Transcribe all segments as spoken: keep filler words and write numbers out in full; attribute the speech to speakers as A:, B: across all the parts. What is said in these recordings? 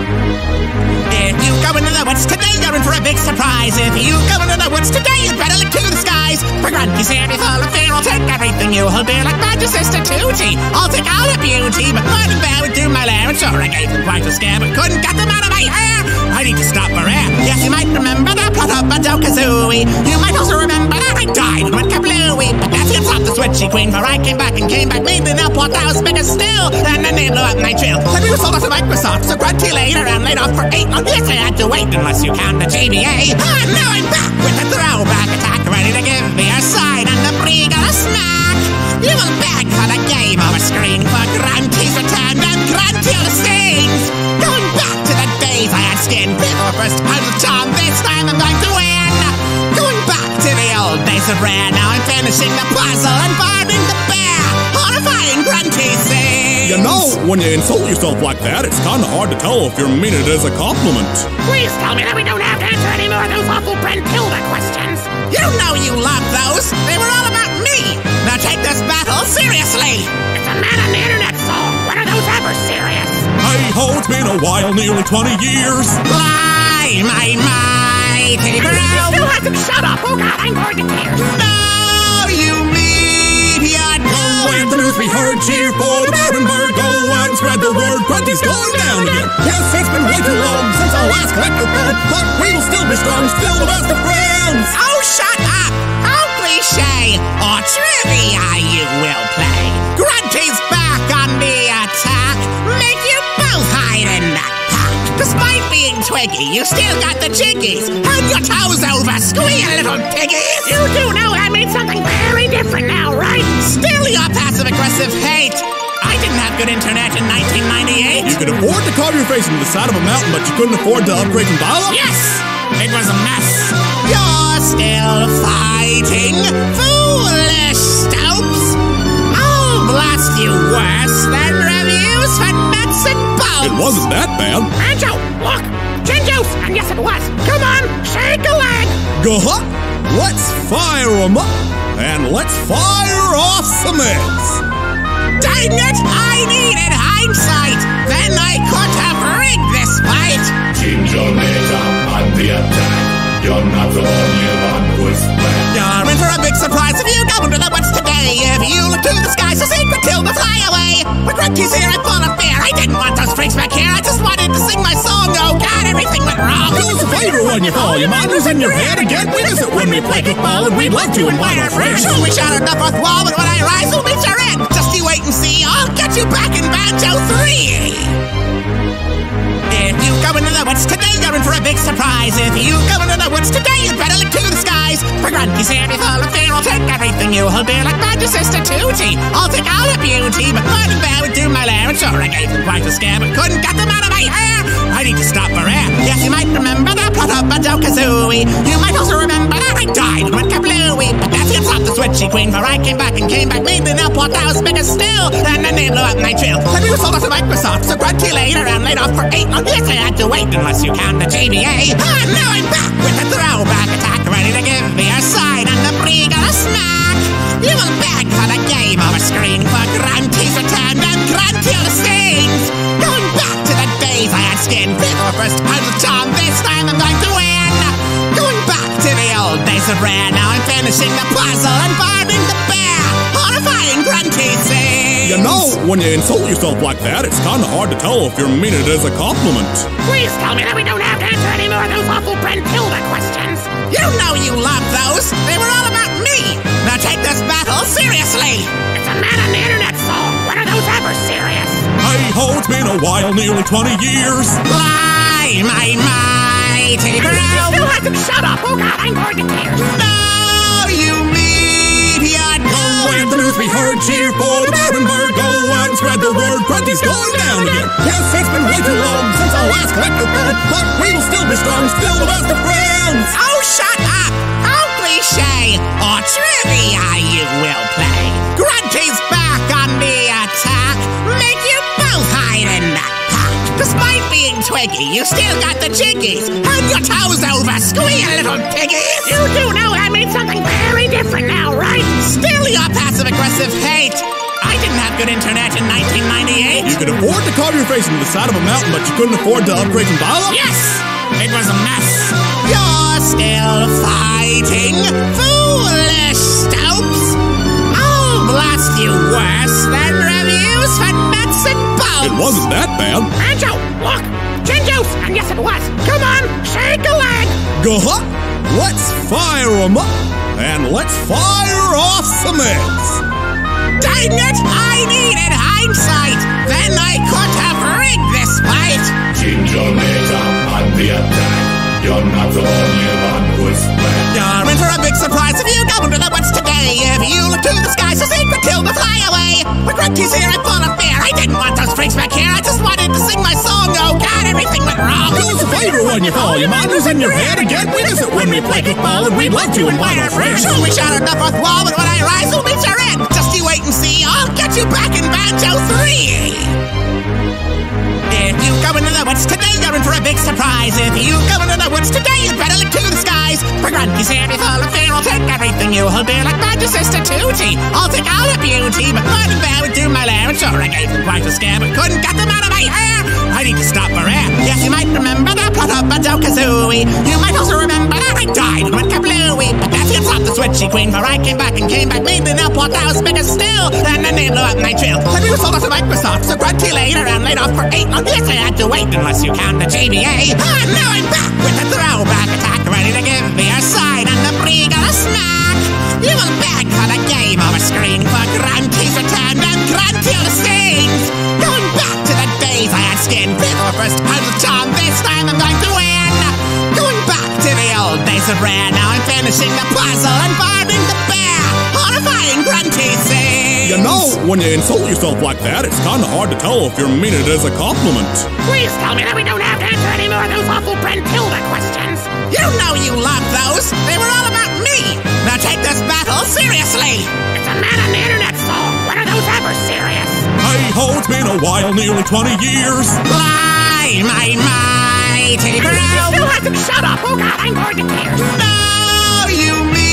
A: If you go into the woods today, you're in for a big surprise. If you go into the woods today, you better look to the skies. For Grunty's here, be full of fear. I'll take everything you hold dear, like Banjo sister Tootie. I'll take all the beauty, but mud and bear would do my lair. And sure, I gave them quite a scare, but couldn't get them out of my hair. I need to stop for air. Yes, you might remember that plot of Banjo Kazooie. You might also remember that I died and went kablooey. But that's it, not the switchy queen, for I came back and came back, made an airport that was bigger still. And then they blew up my drill. And we were sold out to Microsoft, so Grunty later and laid off for eight. Oh, yes, I had to wait unless you count the G B A. Ah, now I'm back with a throwback attack, ready to give me a sign and the brie got a smack. You will beg for the game over screen for Grunty's return and Gruntilda stings. Going back to the days I had skin before first out of charm. This time I'm going to win. Going back to the old days of Rare. Now I'm finishing the puzzle and burning the bear. Horrifying Grunty sings.
B: You know, when you insult yourself like that, it's kind of hard to tell if you're meaning it as a compliment.
C: Please tell me that we don't have to answer any more of those awful Gruntilda questions.
A: You know you love those. They were all about me. Now take this battle seriously.
C: It's a man on the internet song. When are those ever serious?
B: Hey ho, it's been a while, nearly twenty years.
A: Lie, my mighty brow.
C: You still hasn't shut up. Oh God, I'm going to tears.
A: No, you meteor.
B: Go and the news we heard, cheer for the Baron Bird. Go and spread the word, Grunty's going down again. Yes, it's been way too long since our last collector fell, but we will still be strong, still the best of friends.
A: Oh, shut up. How cliche or trivia you will play. Grunty's back on the attack. Make you both hide in that pack. Despite being twiggy, you still got the jiggies. Turn your toes over, squeal, little piggies.
C: You do know I made something very different now, right?
A: Still your passive-aggressive hate. I didn't have good internet in nineteen ninety-eight.
B: You could afford to carve your face into the side of a mountain, but you couldn't afford to upgrade from dial-up?
A: Yes! It was a mess. You're still fighting, foolish stopes. I'll blast you worse than reviews for nuts and bolts.
B: It wasn't that bad.
C: Banjo, look! Gin juice! And yes, it was. Come on, shake a leg!
B: Go up! Let's fire 'em up! And let's fire off some eggs!
A: Dang it! I needed hindsight! Then I could have rigged this fight!
D: Ginger later on the attack. You're not the only one who's back.
A: You're in for a big surprise if you go into the woods today. If you look to the skies, to see Gruntilda fly away. But Grunty's here, I'm full of fear. I didn't want those freaks back here. I just wanted to sing my song. Oh God, everything went wrong.
B: Do us a favor when you fall. Your mind is in your head again. We miss it when we play kickball, and we'd love to invite our friends.
A: Sure, we shattered the fourth wall, but when I rise, we'll meet your end. Just you wait and see. I'll get you back in Banjo three. If you go into the woods today, you're in for a big surprise. If you go into the woods today, you better look to the skies. For Grunty's here, be full of fear. I'll take everything you hold dear, like Banjo sister Tootie. I'll take all the beauty, but mud and bear would do my lair. And sure, I gave them quite a scare, but couldn't get them out of my hair. I need to stop for air. Yes, you might remember that plot of Banjo Kazooie. You might also remember that I died and went kablooey. But that's it, not the switchy queen, for I came back and came back, made an airport that was bigger still. And then they blew up my drill. And we were sold out to Microsoft, so Grunty later and laid off for eight. Oh, yes, I had to wait unless you count the G B A. Ah, now I'm back with a throwback attack, ready to give me a sign and the brie got a smack. You will beg for the game over screen for Grunty's return and Gruntilda stings. Going back to the days I had skin before first out of charm. This time I'm going to win. Going back to the old days of Rare. Now I'm finishing the puzzle and burning the bear. Horrifying Grunty sings.
B: You know, when you insult yourself like that, it's kind of hard to tell if you're meaning it as a compliment.
C: Please tell me that we don't have to answer any more of those awful Gruntilda questions.
A: You know you love those. They were all about me. Now take this battle seriously.
C: It's a man on the internet song. When are those ever serious?
B: Hey ho, it's been a while, nearly twenty years.
A: Lie, my mighty brow.
C: You still hasn't shut up. Oh God, I'm going to tears.
A: No, you meteor.
B: Go and the news we heard, cheer for the Baron Bird. Go and spread the word, Grunty's going down again. Yes, it's been way too long since our last collector fell, but we will still be strong, still the best of friends.
A: Oh, shut up. How cliche or trivia you will play. Grunty's back on the attack. Make you both hide in that pack. Despite being twiggy, you still got the jiggies. Turn your toes over, squeal, little piggies.
C: You do know I made something very different now, right?
A: Still your passive-aggressive hate. I didn't have good internet in nineteen ninety-eight.
B: You could afford to carve your face into the side of a mountain, but you couldn't afford to upgrade some dial-up?
A: Yes! It was a mess. You're still fighting, foolish Stopes. I'll blast you worse than reviews for nuts and bolts.
B: It wasn't that bad.
C: Banjo, look! Gin juice! And yes, it was! Come on, shake a leg!
B: Go-huh! Let's fire 'em up, and let's fire off some eggs.
A: Dang it! I needed hindsight! Then I could have rigged this fight!
D: Ginger later on the attack. You're not the only one who's bad.
A: You're in for a big surprise if you go into the woods today. If you look to the skies to seek Gruntilda fly away. With Grunty's here and full of fear. I didn't want those freaks back here. I just wanted to sing my song. Oh God, everything went wrong.
B: Do us a favor when you fall. Your mind is in your head again. We miss it when we play kickball, and we'd love to invite our friends.
A: Sure, we shattered the fourth wall, but when I rise, we'll meet your end. Just you wait and see. I'll get you back in Banjo three. If you go into the woods today, you're in for a big surprise. If you go into the woods today, you better look to the skies. For Grunty's here, be full of fear. I'll take everything you hold dear, like Banjo Sister Tootie. I'll take all your beauty, but mud and bear would do my lair. And sure, I gave them quite a scare, but couldn't get them out of my hair. I need to stop for air. Yes, you might remember that plot of Banjo Kazooie. You might also remember that I died and went kablooey. But that's it, stop the switchy queen, for I came back and came back, made the nail pot that was bigger still. And then they blew up my trail. And we were sold off to Microsoft, so Grunty laid around, laid off for eight months. Yes, I had to wait unless you count the G B A. Ah, now I'm back with a throwback attack, ready to give me a sign and the brie got a smack. You will beg for the game over screen for Grunty's return and Gruntilda stings. Going back to the days I had skin, before first out of charm, this time I'm going to win. Going back to the old days of Rare, now I'm finishing the puzzle and burning the bear. Horrifying Grunty sings.
B: You know, when you insult yourself like that, it's kind of hard to tell if you're meaning it as a compliment.
C: Please tell me that we don't have to answer any more of those awful Gruntilda questions.
A: You know you loved those. They were all about me. Now take this battle seriously.
C: It's a man on the internet song. When are those ever serious?
B: Hey ho, it's been a while, nearly twenty years.
A: Fly, my mighty
C: And he
A: brow.
C: still hasn't shut up. Oh God, I'm bored to tears.
A: Now you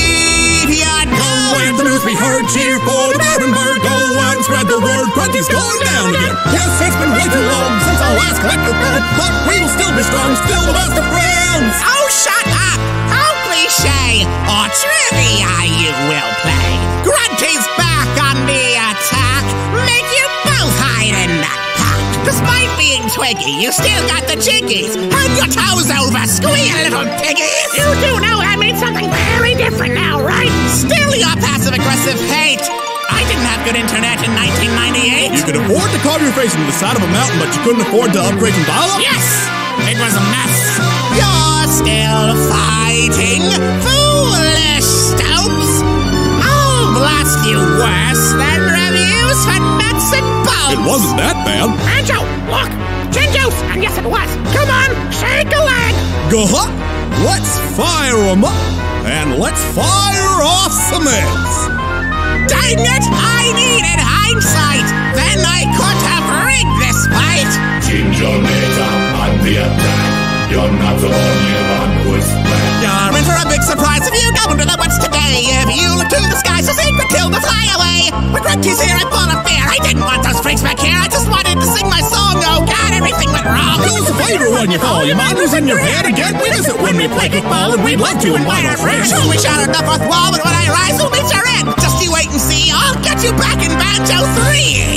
A: meteor
B: Go wave the news we heard, cheer for the Rareware. Go and spread the word, Grunty's going down again. Yes, it's been way too long since our last collector phone, but we will still be strong, still the best of friends.
A: Oh, shut up! How cliche or trivia you will play. Grunty's back on the attack. Make you both hide in that pack. Despite being twiggy, you still got the jiggies. Hand your toes over, squeal, little piggies.
C: You do know that means something very different now, right?
A: Still your passive-aggressive hate. I didn't have good internet in nineteen ninety-eight.
B: You could afford to carve your face into the side of a mountain, but you couldn't afford to upgrade some dial-up?
A: Yes! It was a mess. You're still fighting, foolish Stopes. I'll blast you worse than reviews for nuts and bolts.
B: It wasn't that bad.
C: Banjo, look! Gin juice! And yes, it was! Come on, shake a leg!
B: Go-huh! Let's fire 'em up, and let's fire off some eggs.
A: Dang it! I needed hindsight! Then I could have rigged this fight!
D: Ginger later on the attack. You're not the only one who's bad.
A: You're in for a big surprise if you go into the woods today. If you look to the skies to see Gruntilda fly away. With Grunty's here and full of fear. I didn't want those freaks back here. I just wanted to sing my song. Oh God, everything went wrong.
B: Do us a favor when you fall. Your mind is in your head again. We miss it when we play kickball, and we'd love to invite our friends.
A: Sure, we shattered the fourth wall, but when I rise, we'll meet your end. Just you wait and see. I'll get you back in Banjo three.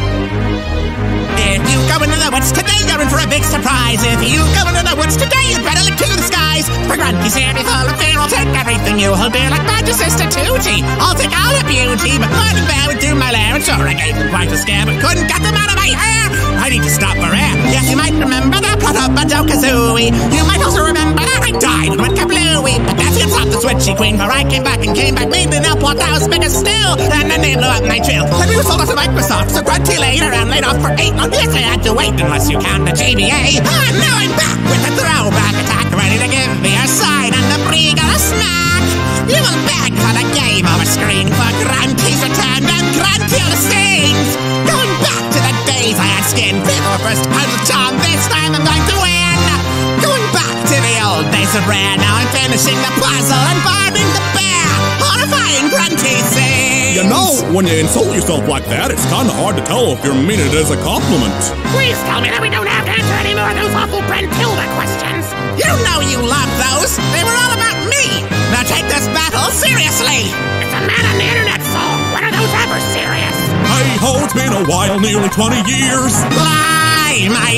A: If you go into the woods today, you're in for a big surprise. If you go into the woods today, you better look to the skies. For Grunty's here, be full of fear. I'll take everything you hold dear, like Banjo Sister Tootie. I'll take all your beauty, but mud and bear would do my lair. And sure, I gave them quite a scare, but couldn't get them out of my hair. I need to stop for air. Yes, you might remember that plot of Banjo Kazooie. You might also remember that I died and went kablooey. But that's it, stop the switchy queen, for I came back and came back, made the nail pot that was bigger still. And then they blew up my trail. And we were sold off to Microsoft, so Grunty laid around, laid off for eight months. Yes, I had to wait unless you count the G B A. Ah, now I'm back with a throwback attack, ready to give me a sign and the brie got a smack. You will beg for the game over screen for Grunty's return and Gruntilda stings. Going back to the days I had skin, before first out of charm, this time I'm going to win. Going back to the old days of Rare, now I'm finishing the puzzle and burning the bear. Horrifying Grunty sings.
B: You know, when you insult yourself like that, it's kinda hard to tell if you're meaning it as a compliment.
C: Please tell me that we don't have to answer any more of those awful Gruntilda questions.
A: You know you love those. They were all about me. Now take this battle seriously.
C: It's a man on the internet song. When are those ever serious?
B: Hey ho, it's been a while, nearly twenty years.
A: Fly, my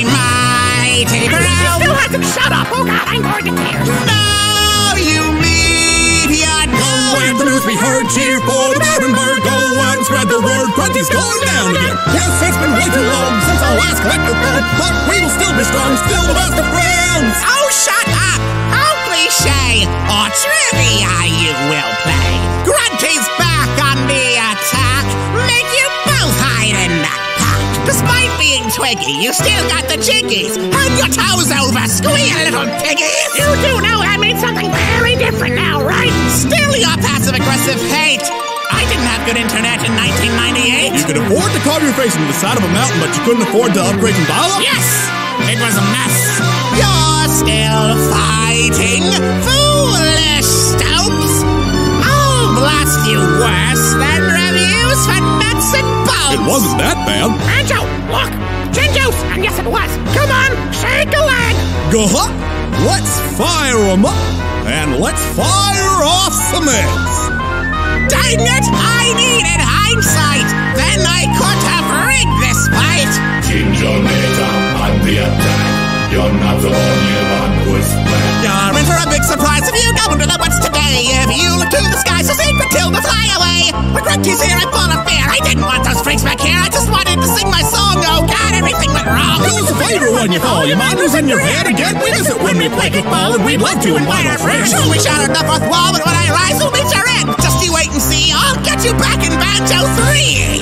A: mighty
C: And he
A: brown.
C: still hasn't shut up. Oh God, I'm going to tears.
A: No, you meteor,
B: Go and the news we heard, cheer for the Rareware. Go and spread the word, Grunty's going down again. Yes, it's been way too long since our last collector phone, but we will still be strong, still the best of friends.
A: Oh, shut up! How cliche or trivia you will play. Grunty's back on the attack. Make you both hide in the pack. Despite being twiggy, you still got the jiggies. Hand your toes over, squeal, little piggies.
C: You do know that means something very different now, right?
A: Still your passive-aggressive hate. I didn't have good internet in nineteen ninety-eight.
B: You could afford to carve your face into the side of a mountain, but you couldn't afford to upgrade from dial-up?
A: Yes, it was a mess. You're still fighting, foolish stopes. I'll blast you worse than reviews for nuts and bolts.
B: It wasn't that bad.
C: Banjo, look! Gin juice! And yes, it was. Come on, shake a leg!
B: Go up, let's fire 'em up, and let's fire off some eggs.
A: Dang it, I needed hindsight. Then I could have rigged this fight.
D: Ginger later on the attack. You're not the only one who's back.
A: You're in for a big surprise if you go into the woods today. If you look to the skies, so secret till the fly away. But Grunty's here and full of fear. I didn't want those freaks back here. I just wanted to sing my song. Oh God, everything went wrong.
B: Do us a favor when you fall. Your mind was in your head again. We miss it when we play kickball, and we'd love to invite our friends.
A: Sure, we shattered the fourth wall, but when I rise, we'll meet your end. Just you wait and see. I'll get you back in Banjo three.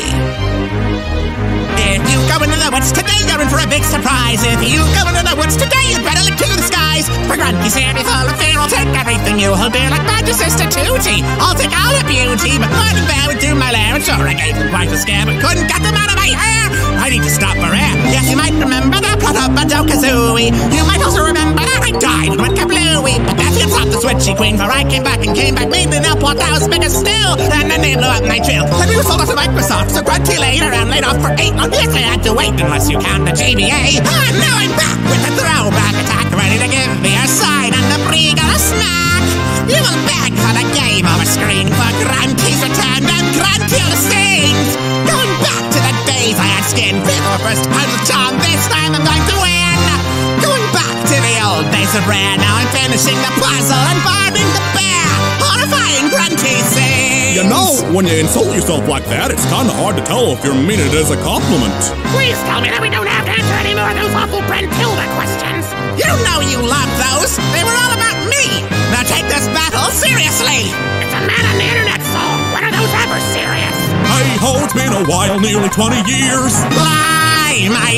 A: If you go into the woods today, you're in for a big surprise. If you go into the woods today, you better look to the skies. For Grunty's here, be full of fear. I'll take everything you hold dear, like Banjo sister Tootie. I'll take all the beauty, but one bear would do my lair. And sure, I gave them quite a scare, but couldn't get them out of my hair. I need to stop for air. Yes, you might remember the plot of Banjo Kazooie. You might also remember that I died and went kablooey. But that's it, stop the switchy queen, for I came back and came back, made the nail pot that was bigger still. And then they blew up my drill. The news sold us to Microsoft, so Grunty laid around, laid off for eight months. Yes, I had to wait unless you count the G B A. Ah, now I'm back with a throwback attack, ready to give me a sign and the brie got a smack. You will beg for the game over screen for Grunty's return and Gruntilda stings. Going back to the days I had skin, before first I was charmed, this time I'm going to win. Going back to the old days of Rare, now I'm finishing the puzzle and burning the bear. Horrifying Grunty sings.
B: You know, when you insult yourself like that, it's kinda hard to tell if you're meaning it as a compliment.
C: Please tell me that we don't have to answer any more of those awful Gruntilda questions.
A: You know you love those. They were all about me. Now take this battle seriously.
C: It's a man on the internet song. When are those ever serious?
B: Hey ho, it's been a while, nearly twenty years.
A: Fly, my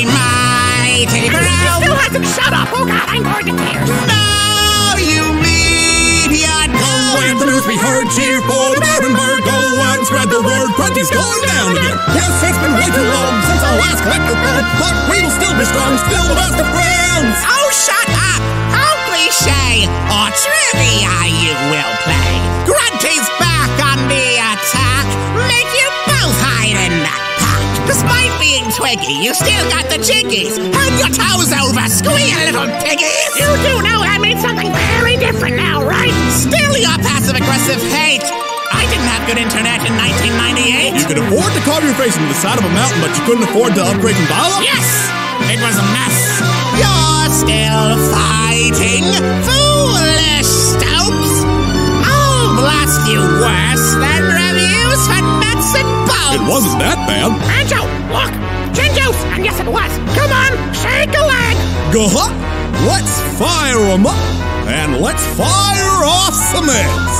A: mighty
C: And he
A: brown.
C: still hasn't shut up. Oh God, I'm going to tears.
A: No, you meteor,
B: Go and the news we heard, cheer for the Rareware. Go and spread the word, Grunty's going down again. Yes, it's been way too long since our last collector phone, but we will still be strong, still the best of friends.
A: Oh, shut up! How cliche or trivia you will play. Grunty's back on the attack. Make you both hide in the pack. Despite being twiggy, you still got the jiggies. Hand your toes over, squeal, little piggies.
C: You do know that means something very different now, right?
A: Still your passive-aggressive hate. I didn't have good internet in nineteen ninety-eight.
B: You could afford to carve your face into the side of a mountain, but you couldn't afford to upgrade from dial-up?
A: Yes, it was a mess. You're still fighting, foolish stopes. I'll blast you worse than reviews for nuts and bolts.
B: It wasn't that bad.
C: Banjo, look! Gin juice! And yes, it was. Come on, shake a leg!
B: Go up, let's fire 'em up, and let's fire off some eggs.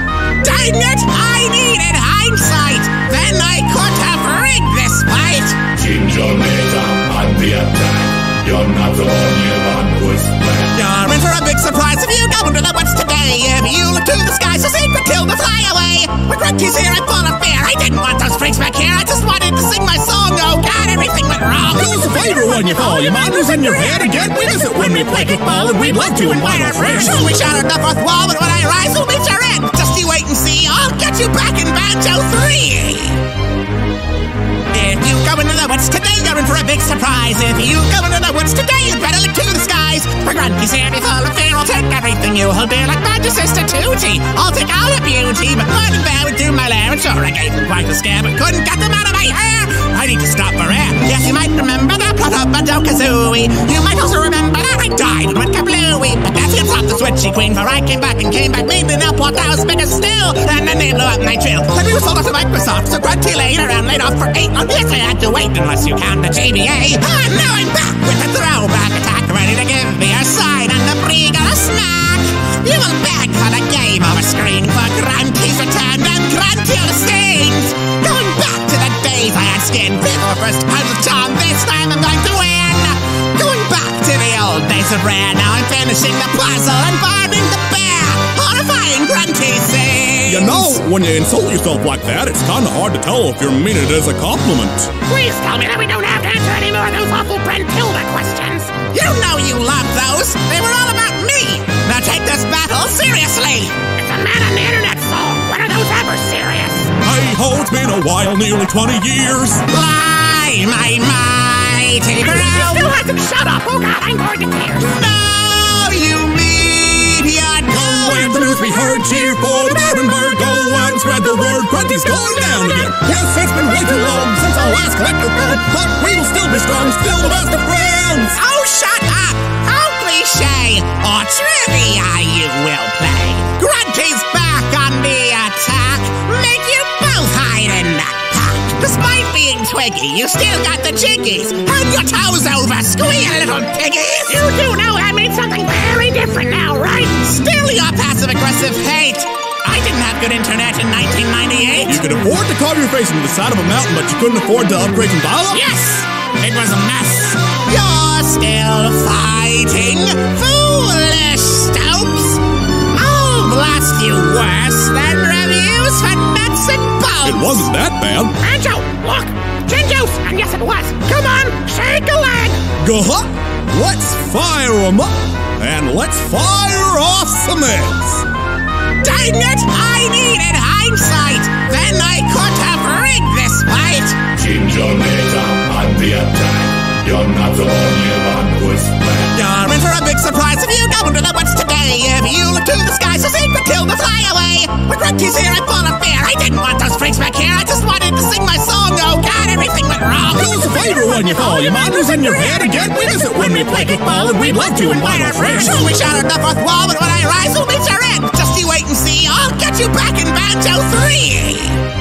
A: Dang it, I needed hindsight. Then I could have rigged this fight.
D: Ginger later on the attack. You're not the only one who's back.
A: You're in for a big surprise if you go into the woods today. If you look to the skies, so secret till the fly away. But Grunty's here and full of fear. I didn't want those freaks back here. I just wanted to sing my song. Oh God, everything went wrong.
B: Do us a favor when you fall. Your mind was in your head again. We miss it when we play kickball, and we'd love to invite our friends.
A: Sure, we shattered the fourth wall, but when I rise, we'll meet your end. Just you wait and see. I'll get you back in Banjo three. woods today, you're in for a big surprise. If you go into the woods today, you better look to the skies. For Grunty's here, be full of fear. I'll take everything you hold dear, like Banjo sister Tootie. I'll take all the beauty, but mud and bear would do my lair. And sure, I gave them quite a scare, but couldn't get them out of my hair. I need to stop for air. Yes, you might remember that plot of Banjo Kazooie. You might also remember that I died and went kablooey. But that's it, stop the switchy queen, for I came back and came back, made an up what I was bigger still. And then they blew up my trail. And we were sold off to Microsoft, so Grunty laid around, laid off for eight. On this I had to wait, unless you count the G B A. And now I'm back with a throwback attack, ready to give me a sign and the brie got a smack. You will beg for the game over screen for Grunty's return and Gruntilda stains. Going back to the days I had skin before first out of town. This time I'm going to win. Going back to the old days of Rare. Now I'm finishing the puzzle and burning the bear. Horrifying Grunty sings.
B: You know, when you insult yourself like that, it's kind of hard to tell if you're meaning it as a compliment.
C: Please tell me that we don't have to answer any more of those awful Gruntilda questions.
A: You know you love those. They were all about me. Now take this battle seriously.
C: It's a man on the internet song. When are those ever serious?
B: Hey ho, it's been a while, nearly twenty years.
A: Fly, my mighty
C: And he
A: brow.
C: still hasn't shut up. Oh God, I'm going to tears.
A: No, you meteor.
B: Go and the news we heard, cheer for the Rareware. Go and spread the word, Grunty's going down again. Yes, it's been way too long since our last collector phone, but we will still be strong, still the best of friends.
A: Oh, shut up! How cliche or trivia you will play. Grunty's back on the attack. Make you both hide in that pack. Despite being twiggy, you still got the jiggies. Hand your toes over, squeal, little piggies.
C: You do know I made something very different now, right?
A: Still your passive-aggressive hate. I didn't have good internet in nineteen ninety-eight.
B: You could afford to carve your face into the side of a mountain, but you couldn't afford to upgrade some dial-up?
A: Yes! It was a mess. You're still fighting, foolish Stopes. I'll blast you worse than reviews for nuts and bolts.
B: It wasn't that bad.
C: Banjo, look! Gin juice! And yes, it was. Come on, shake a leg!
B: Go-huh! Let's fire 'em up, and let's fire off some eggs.
A: Dang it! I needed hindsight. Then I could have rigged this fight.
D: Ginger later on the attack. You're not the only one who's back.
A: You're in for a big surprise if you go into the woods today. If you look to the sky, so seek Gruntilda, fly away. When Grunty's here, I'm full of fear. I didn't want those freaks back here. I just wanted to sing my song. Oh God, everything went wrong.
B: Do us a favor when you fall. Your mind is in your head again. We miss it when we play kickball, and we'd love to invite our friends.
A: Sure, we shattered the fourth wall, but when I rise, we'll meet your end. Just you wait and see. I'll get you back in Banjo three.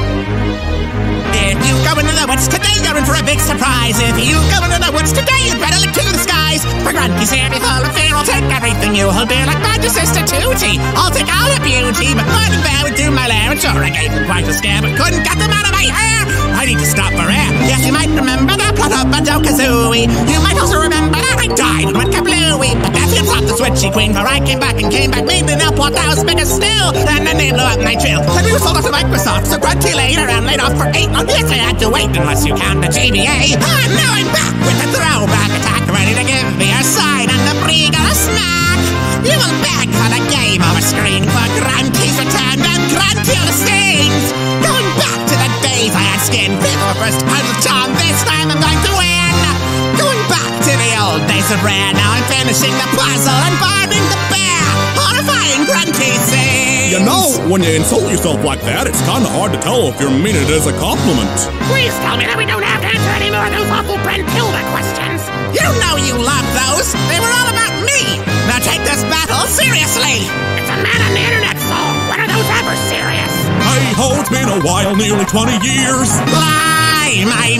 A: If you go into the woods today, you're in for a big surprise. If you go into the woods today, you better look to the skies. For Grunty's here, be full of fear. I'll take everything you hold dear, like Banjo sister Tootie. I'll take all the beauty, but mud and bear would do my lair. And sure, I gave them quite a scare, but couldn't get them out of my hair. I need to stop for air. Yes, you might remember that plot of Banjo Kazooie. You might also remember that I died and went kablooey. But that's it, stop the switchy queen, for I came back and came back, made an up what I was bigger still. And then they blew up my trail. And we were sold off to Microsoft, so Grunty laid around, laid off for eight. On this I had to wait, unless you count the G B A. And now I'm back with a throwback attack, ready to give me a sign and the brie got a smack. You will beg for the game over screen for Grunty's return and Gruntilda stains. Going back to the days I had skin before first out of town. This time I'm going to win. Going back to the old days of Rare. Now I'm finishing the puzzle and burning the bear. Horrifying Grunty sings.
B: You know, when you insult yourself like that, it's kind of hard to tell if you're meaning it as a compliment.
C: Please tell me that we don't have to answer any more of those awful Gruntilda questions.
A: You know you love those. They were all about me. Now take this battle seriously.
C: It's a man on the internet song. When are those ever serious?
B: Hey ho, it's been a while, nearly twenty years.
A: Fly, my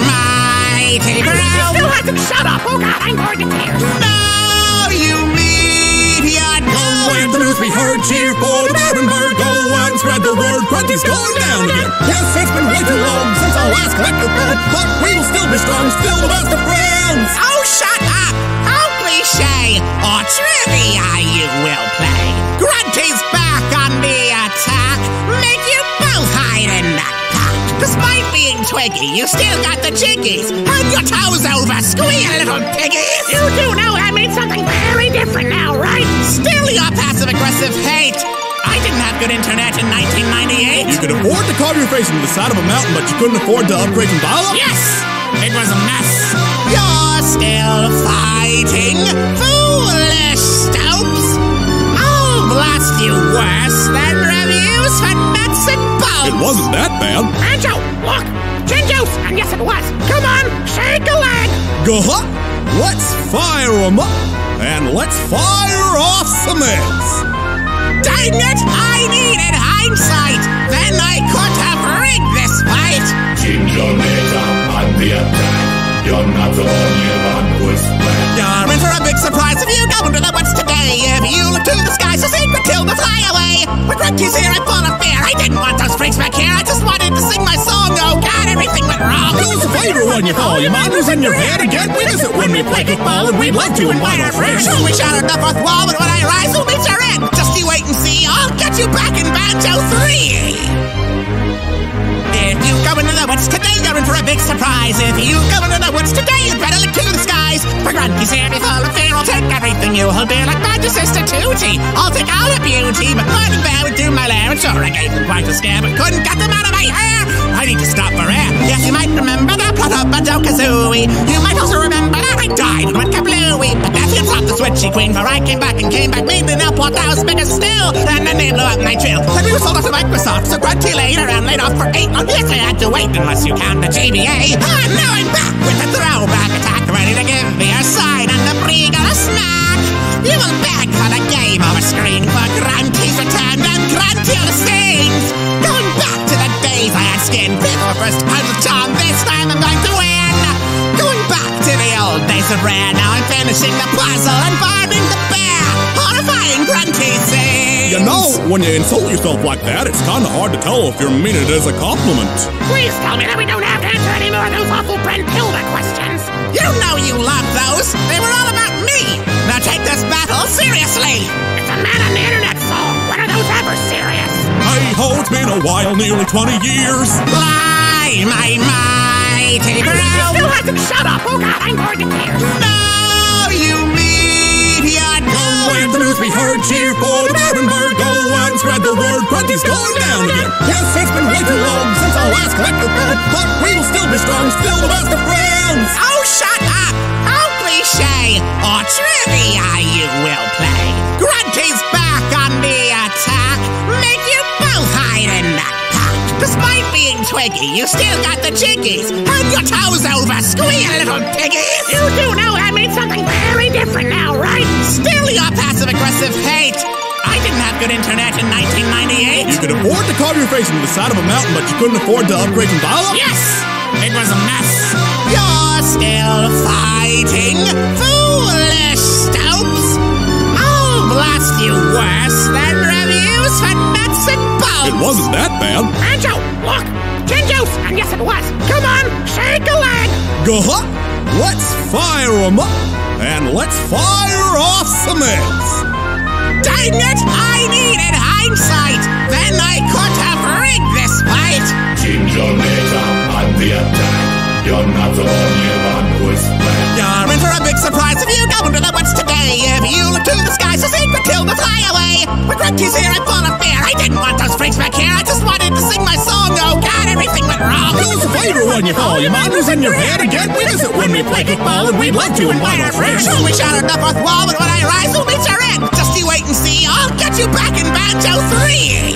A: mighty
C: And he
A: brow.
C: still hasn't shut up. Oh God, I'm going to tears.
A: No, you meteor.
B: Go and the news we heard, cheer for the Rareware. Go and spread the word, Grunty's going down again. Yes, it's been way too long since our last collector phone, but we will still be strong, still the best of friends.
A: Oh, shut up. How cliche or trivia you will play. Grunty's back on the attack. Make you both hide in that pack. Despite being twiggy, you still got the jiggies. Hand your toes over, squeal, little piggies.
C: You do know I made something very different now, right?
A: Still your passive-aggressive hate. I didn't have good internet in nineteen ninety-eight.
B: You could afford to carve your face into the side of a mountain, but you couldn't afford to upgrade some dial-up?
A: Yes! It was a mess. You're still fighting, foolish Stopes. I'll blast you worse than reviews for nuts and bolts.
B: It wasn't that bad.
C: Banjo, look! Gin juice! And yes, it was! Come on, shake a leg!
B: Gah! Let's fire 'em up, and let's fire off some eggs.
A: Dang it! I needed hindsight! Then I could have rigged this fight!
D: Ginger later on the attack. You're not the only one who's back.
A: You're in for a big surprise if you go into the woods today. If you look to the skies to see Gruntilda fly away. When Grunty's here, I'm full of fear. I didn't want those freaks back here. I just wanted to sing my song. Oh God, everything went wrong.
B: Do us a favor when you fall. Your mind was in your head again. We miss it when we play kickball, and we'd love to invite our friends.
A: Sure, we shattered the fourth wall, but when I rise, we'll meet your end. Just you wait and see. I'll get you back in Banjo three. If you go into the woods today, you're in for a big surprise. If you go into the woods today, you better look to the skies. For Grunty's here, be full of fear. I'll take everything you hold dear, like Banjo Sister Tootie. I'll take all the beauty, but mud and bear would do my lair. And sure, I gave them quite a scare, but couldn't get them out of my hair. I need to stop for air. Yes, you might remember the plot of Banjo Kazooie. You might also remember that I died and went kablooey. But that's the top the switchy queen, for I came back and came back, made an airport that was bigger still. And then they blew up my trail. And we were sold off to Microsoft, so Grunty laid around, laid off for eight. Oh, yes, I had to wait unless you count the G B A. Ah, now I'm back with a throwback attack, ready to give me a sign and the brie got a smack. You will beg for the game over screen for Grunty's return and Gruntilda stings. Going back to the days I had skin before first out of charm. This time I'm going to win. Going back to the old days of Rare. Now I'm finishing the puzzle and burning the bear. Horrifying Grunty sings.
B: You know, when you insult yourself like that, it's kind of hard to tell if you're meaning it as a compliment.
C: Please tell me that we don't have to answer any more of those awful Gruntilda questions.
A: You know you loved those. They were all about me. Now take this battle seriously.
C: It's a man on the internet song. When are those ever serious?
B: Hey ho, it's been a while, nearly twenty years.
A: Fly, my mighty
C: And he
A: brow.
C: still hasn't shut up. Oh God, I'm bored to tears.
A: Now you meteor
B: Oh, and the news we heard, cheer for the Rareware. Go and spread the word, Grunty's going down again. Yes, it's been way too long since our last collector phone, but we will still be strong, still the best of friends.
A: Oh, shut up! How cliche or trivia you will play. Grunty's back on the attack. Make you both hide in the pack. Despite being twiggy, you still got the jiggies. Hand your toes over, squeal, little piggies.
C: You do know that means something very different now, right?
A: Still your passive-aggressive hate. I didn't have good internet in nineteen ninety-eight.
B: You could afford to carve your face into the side of a mountain, but you couldn't afford to upgrade some dial-up?
A: Yes! It was a mess. You're still fighting, foolish Stopes. I'll blast you worse than reviews for nuts and bolts.
B: It wasn't that bad.
C: Banjo, look! Gin juice! And yes, it was! Come on, shake a leg!
B: Gah! Let's fire 'em up, and let's fire off some eggs.
A: Dang it! I needed hindsight. Then I could have rigged this fight.
D: Ginger later on the attack. You're not the only one who's back.
A: You're in for a big surprise if you go into the woods today. If you look to the skies to see Gruntilda fly away. When Grunty's here, I'm full of fear. I didn't want those freaks back here. I just wanted to sing my song. Oh God, everything went wrong.
B: Do us a favor when you fall. Your mind was in your head again. We miss it when we play kickball, and we'd love to invite our friends.
A: Sure, we shattered the fourth wall, but when I rise, we'll meet your end. Just you wait and see. I'll get you back in Banjo three.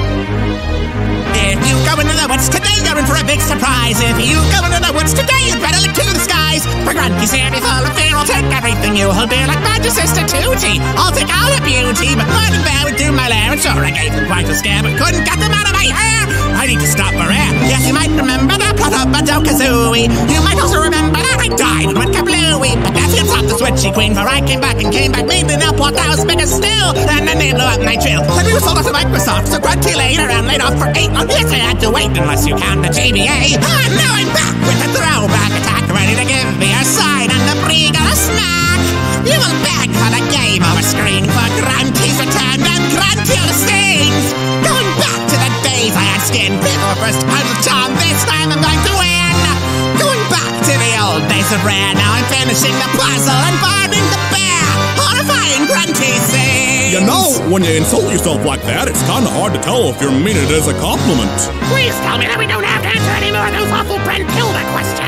A: If you go into the woods today, you're in for a big surprise. If you go into the woods today, you better look to the skies. For Grunty's here, be full of fear. I'll take everything you hold dear, like Banjo Sister Tootie. I'll take all the beauty, but mud and bear would do my lair. And sure, I gave them quite a scare, but couldn't get them out of my hair. I need to stop for air. Yes, you might remember the plot of Banjo Kazooie. You might also remember that I died and went kablooey. But that's the top the switchy queen, for I came back and came back, made an airport that was bigger still. And then they blew up my trail. And we were sold off to Microsoft, so Grunty laid around, laid off for eight. Oh, yes, I had to wait unless you count the G B A. Ah, now I'm back with a throwback attack, ready to give me a sign and the brie got a smack. You will beg for the game over screen for Grunty's return and Gruntilda stings. Going back to the days I had skin before first out of charm. This time I'm going to win. Going back to the old days of Rare. Now I'm finishing the puzzle and burning the bear. Horrifying Grunty sings.
B: You know, when you insult yourself like that, it's kind of hard to tell if you're meaning it as a compliment.
C: Please tell me that we don't have to answer any more of those awful Gruntilda questions.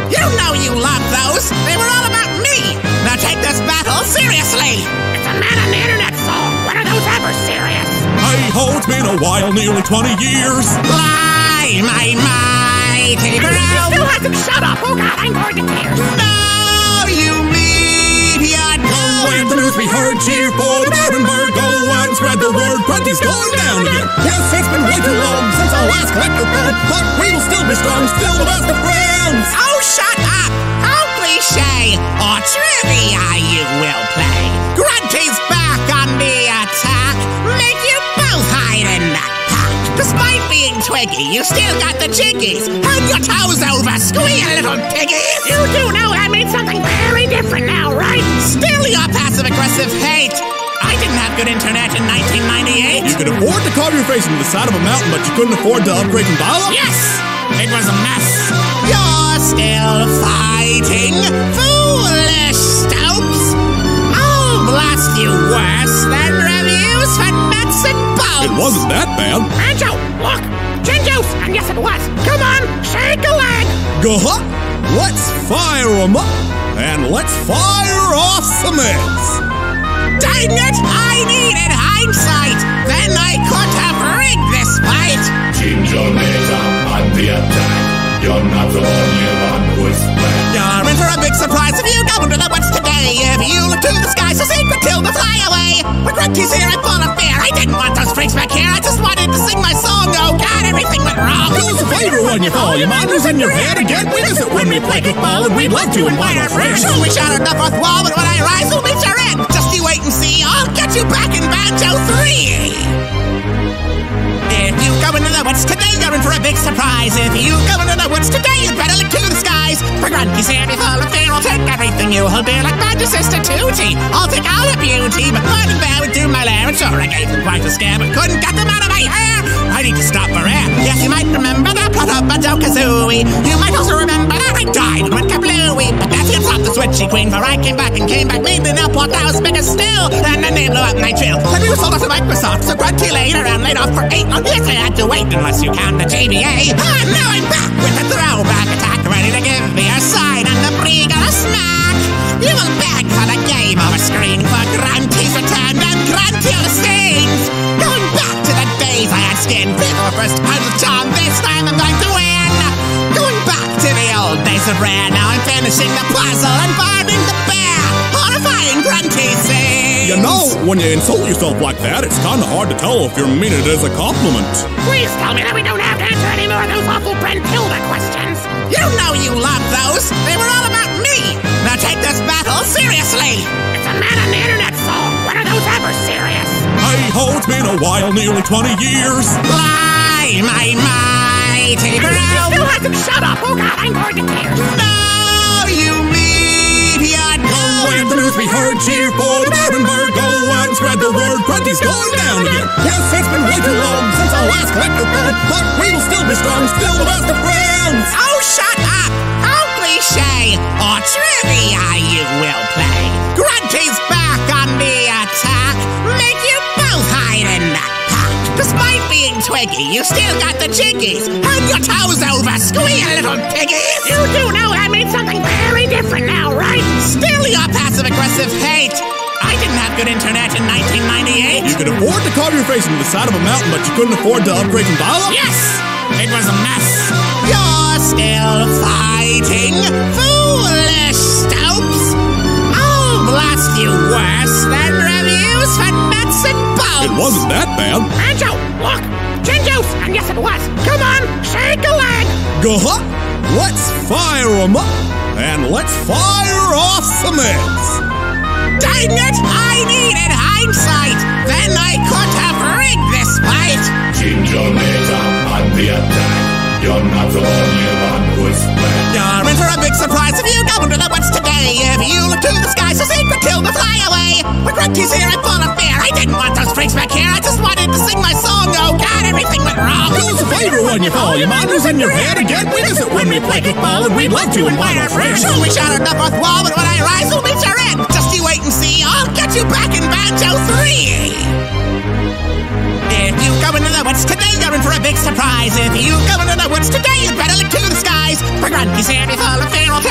A: You know you love those. They were all about me. Now take this battle seriously.
C: It's a man on the internet song. When are those ever serious?
B: Hey ho, it's been a while, nearly twenty years.
A: Lie, my mighty
C: You
A: brow.
C: still hasn't shut up. Oh God, I'm going to tears.
A: No, you meteor.
B: Oh, and the news we heard, cheer for the Baron Bird. Go and spread the word, Grunty's going down again. Yes, it's been way too long since our last collector phone, but we will still be strong, still the best of friends.
A: Oh, shut up. How cliche or trivia you will play. Grunty's back on the attack. Make you both hide in the pack. Despite being twiggy, you still got the jiggies. Turn your toes over, squeal, little piggies.
C: You do know I made something very different now, right?
A: Still your passive-aggressive hate. I didn't have good internet in nineteen ninety-eight.
B: You could afford to carve your face into the side of a mountain, but you couldn't afford to upgrade from dial-up?
A: Yes, it was a mess. You're still fighting, foolish stopes. I'll blast you worse than reviews for nuts and bolts.
B: It wasn't that bad.
C: Banjo, look! Gin juice! And yes, it was. Come on, shake a leg!
B: Go-huh! Let's fire 'em up, and let's fire off some eggs.
A: Dang it! I needed hindsight. Then I could have rigged this fight.
D: Ginger later on the attack. You're not the only one who's back.
A: You're in for a big surprise if you go into the woods today. If you look to the skies, a secret till the fly away. But Grunty's here and full of fear. I didn't want those freaks back here. I just wanted to sing my song. Oh God, everything went wrong.
B: Do us a favor when you fall. Your mind is in your head again. We miss it when we play kickball, and we'd love to invite our friends.
A: Sure, we shattered the fourth wall, but when I rise, we'll meet your end. Just you wait and see. I'll get you back in Banjo three. If you go into the woods today, you're in for a big surprise. If you go into the woods today, you better look to the skies. For Grunty's here before the fear. I'll take everything you hold dear, like Banjo's sister Tootie. I'll take all the beauty, but mud and bear would do my lair. And sure, I gave them quite a scare, but couldn't get them out of my hair. I need to stop for air. Yes, you might remember that plot of Banjo Kazooie. You might also remember that I died and went kablooey. But that's it, drop the switchy queen, for I came back and came back, made an airport that was bigger still. And then they blew up my trail. Then we were sold off to Microsoft, so Grunty laid around, laid off for eight. Yes, I had to wait unless you count the G B A. Ah, now I'm back with a throwback attack, ready to give me a sign and the brie gonna smack. You will beg for the game over screen for Grunty's return and Gruntilda stains. Going back to the days I had skin, before first out of charm, this time I'm going to win. Going back to the old days of Rare, now I'm finishing the puzzle and burning the bear. Horrifying Grunty scenes.
B: You know, when you insult yourself like that, it's kind of hard to tell if you're meaning it as a compliment.
C: Please tell me that we don't have to answer any more of those awful Gruntilda questions.
A: You know you love those. They were all about me. Now take this battle seriously.
C: It's a man on the internet song. When are those ever serious?
B: Hey ho, it's been a while, nearly twenty years.
A: Lie, my mighty
C: You
A: brow.
C: still hasn't shut up. Oh God, I'm going to tears.
A: No, you meteor.
B: Oh, and the news we heard, cheer for the Baron Bird. Go and spread the word, Grunty's going down again. Yes, it's been way too long since our last collector phone, but we will still be strong, still the best of friends.
A: Oh, shut up. How cliche or trivia you will play. Grunty's back on the attack. Make you both hide in the pack. Despite being twiggy, you still got the jiggies. Turn your toes over, squeal, little piggies.
C: You do know I made something very different now, right?
A: Still your passive-aggressive hate. I didn't have good internet in nineteen ninety-eight.
B: You could afford to carve your face into the side of a mountain, but you couldn't afford to upgrade from dial-up?
A: Yes, it was a mess. You're still fighting, foolish stopes. I'll blast you worse than reviews for nuts and bolts.
B: It wasn't that bad.
C: Banjo, look! Gin juice! And yes, it was. Come on, shake a leg!
B: Go-huh! Let's fire 'em up, and let's fire off some eggs.
A: Dang it! I needed hindsight. Then I could have rigged this fight.
D: Ginger later on the attack. You're not the only one who's back.
A: You're in for a big surprise if you go into the woods today. If you look to the skies, a secret till the fly away. But Grunty's here and full of fear. I didn't want those freaks back here. I just wanted to sing my song. Oh God, everything went wrong.
B: Do us a favor when you fall. Your mind is in your head again. We miss it when we play kickball, and we'd love to invite our friends.
A: Sure, we shattered the fourth wall, but when I rise, we'll meet your end. Just you wait and see. I'll get you back in Banjo three. If you go into the woods today, you're in for a big surprise. If you go into the woods today, you better look to the skies. For Grunty's here before the fear. I'll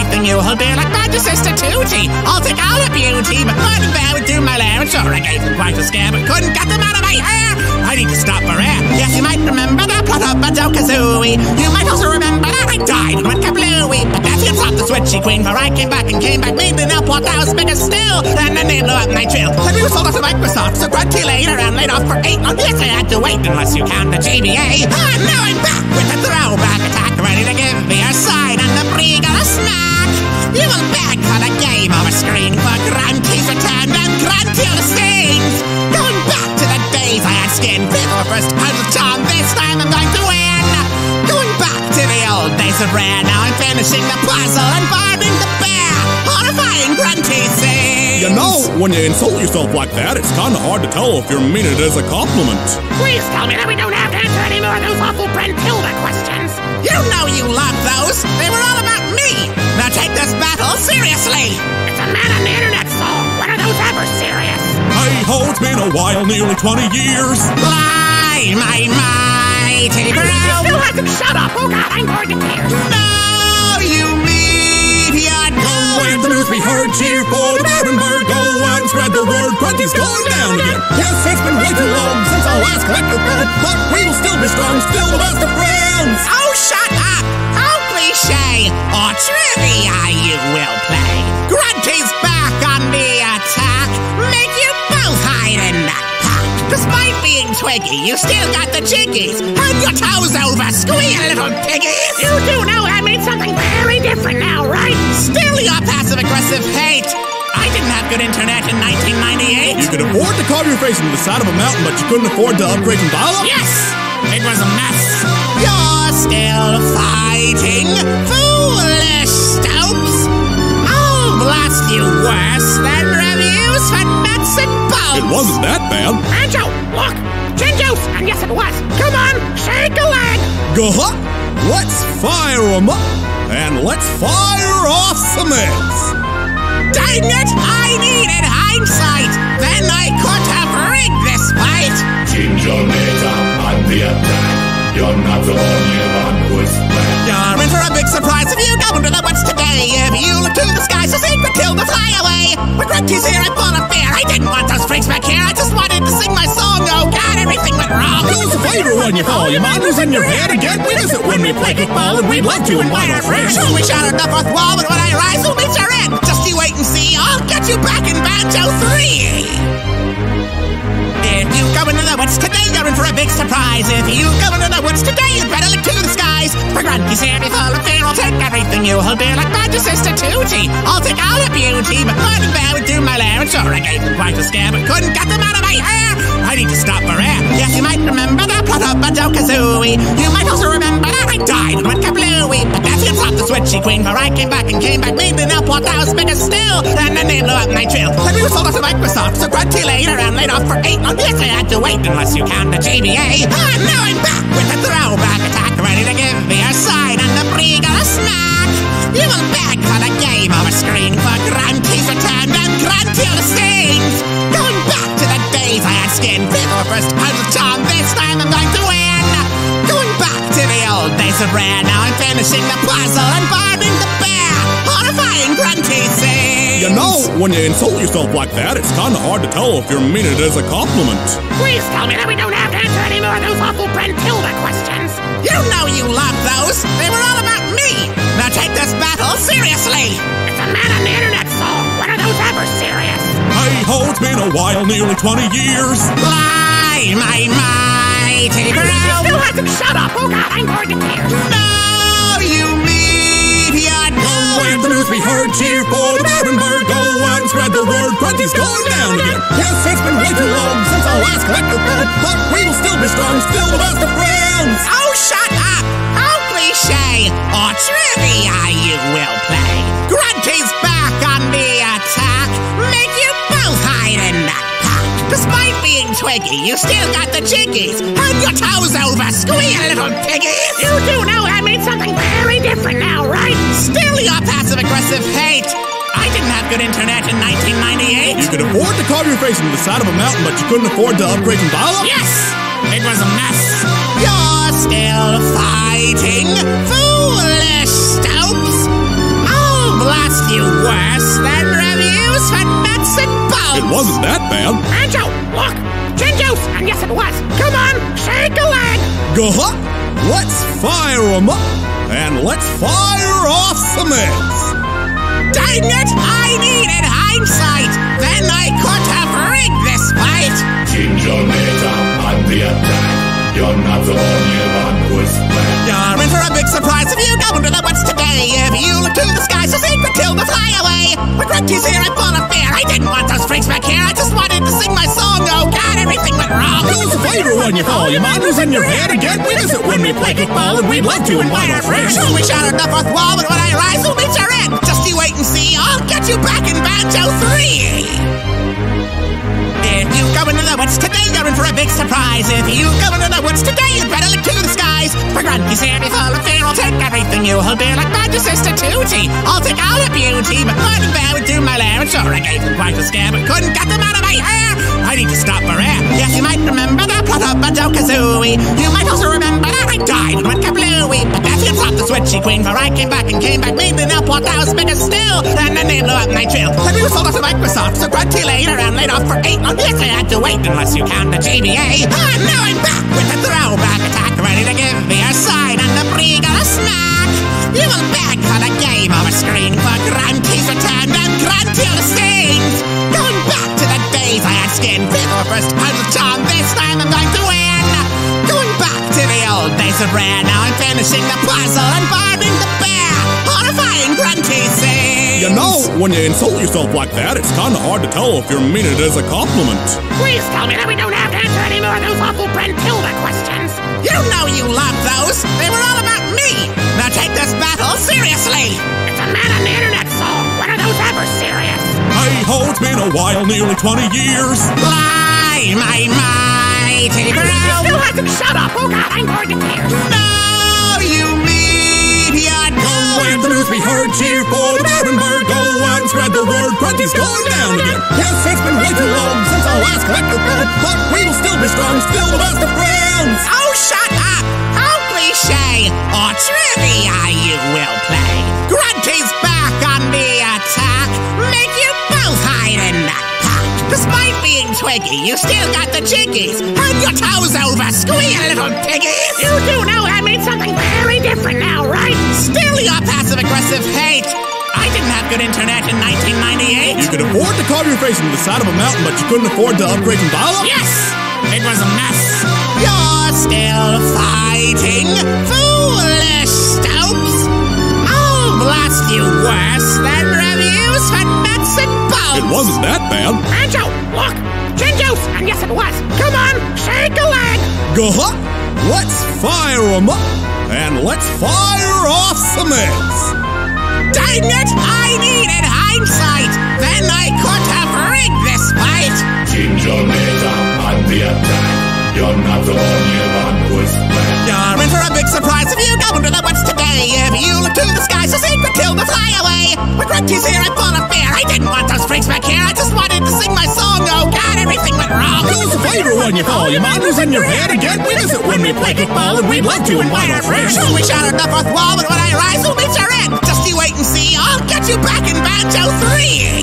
A: everything you will be like Banjo Sister Tootie. I'll take all the beauty, but mud and bear would do my lair. And sure, I gave them quite a scare, but couldn't get them out of my hair. I need to stop for air. Yes, you might remember the plot of Banjo Kazooie. You might also remember that I died and went kablooey. But that's it, not the switchy queen, for I came back and came back, made an up what I was bigger still. And then they blew up my drill. And we were sold off to Microsoft, so Gruntilda later and laid off for eight. Oh, yes, I had to wait unless you count the G B A. Ah, now I'm back with a throwback attack, ready to give me a sign and the brie got a smack. You will beg for the game over screen for Grunty's return and Gruntilda stings. Going back to the days I had skin, before first out of charm, this time I'm going to win. Going back to the old days of Rare, now I'm finishing the puzzle and burning the bear. Horrifying Grunty sings.
B: You know, when you insult yourself like that, it's kind of hard to tell if you're meaning it as a compliment.
C: Please tell me that we don't have to answer any more of those awful Gruntilda questions.
A: You know you love those. They were all about me. Now take this battle seriously.
C: It's a man on the internet song. When are those ever serious?
B: Hey ho, it's been a while, nearly twenty years.
A: Fly, my mighty
C: You
A: brow.
C: still hasn't shut up. Oh God, I'm bored to tears.
A: No, you meteor.
B: Go and the news we heard, cheer for the Rareware. Go and spread the word, Grunty's going down again. Yes, it's been way too long since our last collector fell, but we will still be strong, still the best of friends.
A: Oh, shut up. How cliche or trivia you will play. Grunty's back on the attack. Make you both hide in that pack. Despite being twiggy, you still got the jiggies. And your toes over, squeal, little piggies.
C: You do know that means something very different now, right?
A: Still your passive-aggressive hate. I didn't have good internet in nineteen ninety-eight.
B: You could afford to carve your face into the side of a mountain, but you couldn't afford to upgrade from dial-up?
A: Yes, it was a mess. You're still fighting, foolish Stokes. I'll blast you worse than reviews for nuts and bolts.
B: It wasn't that bad.
C: Banjo, look! Gin juice! And yes, it was. Come on, shake a leg!
B: Go up, let's fire 'em up, and let's fire off some eggs.
A: Dang it! I needed hindsight. Then I could have rigged this fight.
D: Ginger Meta on the attack. You're not the only one who's back.
A: You're in for a big surprise if you go into the woods today. If you look to the skies, so secret kill the fly away. When Grunty's here, I'm full of fear. I didn't want those freaks back here. I just wanted to sing my song. Oh God, everything went wrong.
B: Do us a favor when you fall. Your mind is in your head again. We miss it when we play kickball, and we'd love to invite our friends.
A: Sure, we shattered the fourth wall, but when I rise, we'll meet your end. Just you wait and see. I'll get you back in Banjo three. If you go into the woods today, you're in for a big surprise. If you go into the woods today, you better look to the skies. For Grunty's here, be full of fear. I'll take everything you will be like Banjo Sister Tootie. I'll take all the beauty, but mud and bear would do my lair. And sure, I gave them quite a scare, but couldn't get them out of my hair. I need to stop for air. Yes, you might remember the plot of Banjo Kazooie. You might also remember that I died and went kablooey. But that's it, not the switchy queen, for I came back and came back, made an up what I was bigger still. And then they blew up my drill. And we were sold off to Microsoft, so Gruntilda later and laid off for eight. Oh, yes, I had to wait unless you count the G B A. Ah, now I'm back with a throwback attack, ready to give me a sign and the brie got a smack. You will beg for the game over screen for Grunty's return and Gruntilda stings. Going back to the days I had skin, before first out of charm, this time I'm going to win. Going back to the old days of Rare, now I'm finishing the puzzle and burning the bear. Horrifying Grunty sings.
B: You know, when you insult yourself like that, it's kind of hard to tell if you're meaning it as a compliment.
C: Please tell me that we don't have to answer any more of those awful Gruntilda questions.
A: You know you love those. They were all about me. Now take this battle seriously.
C: It's a man on the internet song. When are those ever serious?
B: Hey ho, it's been a while, nearly twenty years.
A: Fly, my mighty
C: You
A: brow.
C: still hasn't shut up. Oh God, I'm bored to tears.
A: No, you meteor.
B: Go and the news we heard, cheer for the Rareware. Go and spread the word, Grunty's going down again. Yes, it's been way too long since our last collector fell, but we will still be strong, still the best of friends.
A: Oh, shut up. How cliche or trivia you will play. Grunty's back on the attack. Make you both hide in that pack. Despite being twiggy, you still got the jiggies. And your toes over, squeal, little piggies.
C: You do know that means something very different now, right?
A: Still your passive-aggressive hate. I didn't have good internet in nineteen ninety-eight.
B: You could afford to carve your face into the side of a mountain, but you couldn't afford to upgrade from dial-up?
A: Yes, it was a mess. You're still fighting, foolish Stokes. I'll blast you, worse than reviews for nuts and bolts!
B: It wasn't that bad.
C: Banjo, look! Gin juice! And yes, it was! Come on, shake a leg!
B: Gah! Let's fire 'em up, and let's fire off some eggs!
A: Dang it! I needed hindsight! Then I could have rigged this fight!
D: Ginger later on the attack. You're not the only one who's back.
A: You're in for a big surprise if you go into the woods today. If you look to the skies to see Gruntilda fly away. But Grunty's here and full of fear. I didn't want those freaks back here. I just wanted to sing my song. Oh God, everything went wrong.
B: Do us a favor when you fall. Your mind was in your head again. We miss it when we play kickball, and we'd love to invite our friends.
A: Sure, we shattered the fourth wall, but when I rise, we'll meet your end. Just you wait and see. I'll get you back in Banjo three. If you go into the woods today, you're in for a big surprise. If you go into the woods today, you'd better look to the skies. For Grunty's here, be full of fear. I'll take everything you hold dear, like Banjo sister Tootie. I'll take all the beauty, but mine and bear would do my lair. And sure, I gave them quite a scare, but couldn't get them out of my hair. I need to stop for air. Yes, you might remember the plot of Banjo Kazooie. You might also remember that I died and went kablooey. But that's your plot, the switchy queen. For I came back and came back, made me up what I was bigger still. And then they blew up my trail. The news sold us to Microsoft, so Grunty laid around, laid off for eight months. Yes, I had to wait unless you count the G B A. Ah, now I'm back with a throwback attack, ready to give me a sign and the brie gonna smack. You will beg for the game over screen for Grunty's return and Gruntilda stings. Going back to the days I had skin, before first I was charmed. This time I'm going to win. Going back to the old days of Rare. Now I'm finishing the puzzle and burning the bear. Horrifying Grunty sings.
B: You know, when you insult yourself like that, it's kind of hard to tell if you're meaning it as a compliment.
C: Please tell me that we don't have to answer any more of those awful Gruntilda questions.
A: You know you loved those. They were all about me. Now take this battle seriously.
C: It's a man on the internet song. When are those ever serious?
B: Hey ho, it's been a while, nearly twenty years.
A: Fly, my mighty
C: He
A: brow.
C: still hasn't shut up. Oh God, I'm going to tears.
A: Now you meteor
B: Go and the news we heard, cheer for the Rareware. Go and spread the word, Grunty's going down again. Yes, it's been way too long since our last collector phone, but we will still be strong, still the best of friends.
A: Oh, shut up! How cliche or trivia you will play. Grunty's back on the attack. Make you both hide in that pack. Despite being twiggy, you still got the jiggies. And your toes over, squeal, little piggies.
C: You do know that means something very different now, right?
A: Still your passive-aggressive hate. I didn't have good internet in nineteen ninety-eight.
B: You could afford to carve your face into the side of a mountain, but you couldn't afford to upgrade from dial-up?
A: Yes! It was a mess. You're still fighting, foolish stopes. I'll blast you worse than reviews for nuts and bolts.
B: It wasn't that bad.
C: Banjo, look! Gin juice! And yes, it was! Come on, shake a leg!
B: Gah! Let's fire 'em up, and let's fire off some eggs!
A: Dang it! I needed hindsight. Then I could have rigged this fight.
D: Ginger later on the attack. You're not the only one who's back.
A: You're in for a big surprise if you go into the woods today. If you look to the skies to see Gruntilda fly away. But Grunty's here and full of fear. I didn't want those freaks back here. I just wanted to sing my song. Oh God, everything went wrong.
B: Do us a favor when you fall. Your mind was in your head again. We miss it when we play kickball, and we'd love to invite our friends.
A: Sure, we shattered the fourth wall, but when I rise, we'll meet your end. Just you wait and see. I'll get you back in Banjo three.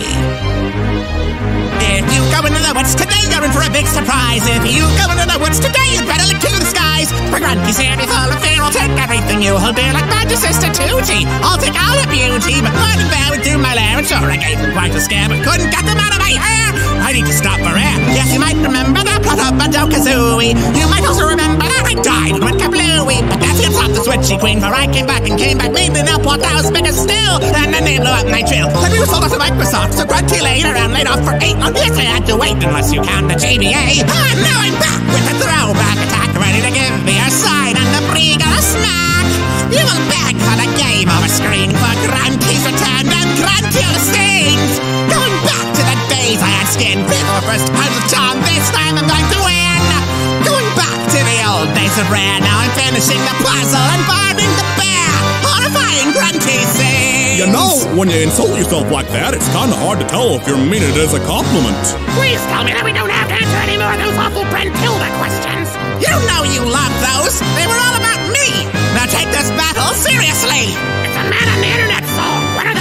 A: If you go into the woods today, you're in for a big surprise. If you go into the woods today, you'd better look to the skies. For Grunty's here, be full of fear. I'll take everything you hold dear, like Banjo sister Tootie. I'll take all the beauty, but mine and bear would do my lair. And sure, I gave them quite a scare, but couldn't get them out of my hair. I need to stop for air. Yes, you might remember the plot of Banjo Kazooie. You might also remember that I died and went kablooey. But that's your plot, the switchy queen. For I came back and came back, made me up what I was bigger still. And then they blew up my trail. The news sold us to Microsoft, so Grunty laid around, laid off for eight months. Yes, I had to wait unless you count the G B A. Ah, now I'm back with a throwback attack, ready to give me a sign and the brie gonna smack. You will beg for the game over screen for Grunty's return and Gruntilda stings. Going back to the days I had skin, before first I was charmed. This time I'm going to win. Going back to the old days of Rare. Now I'm finishing the puzzle and burning the bear. Horrifying Grunty sings.
B: You know, when you insult yourself like that, it's kind of hard to tell if you're meaning it as a compliment.
C: Please tell me that we don't have to answer any more of those awful Gruntilda questions.
A: You know you loved those. They were all about me. Now take this battle seriously.
C: It's a man on the internet song. When are those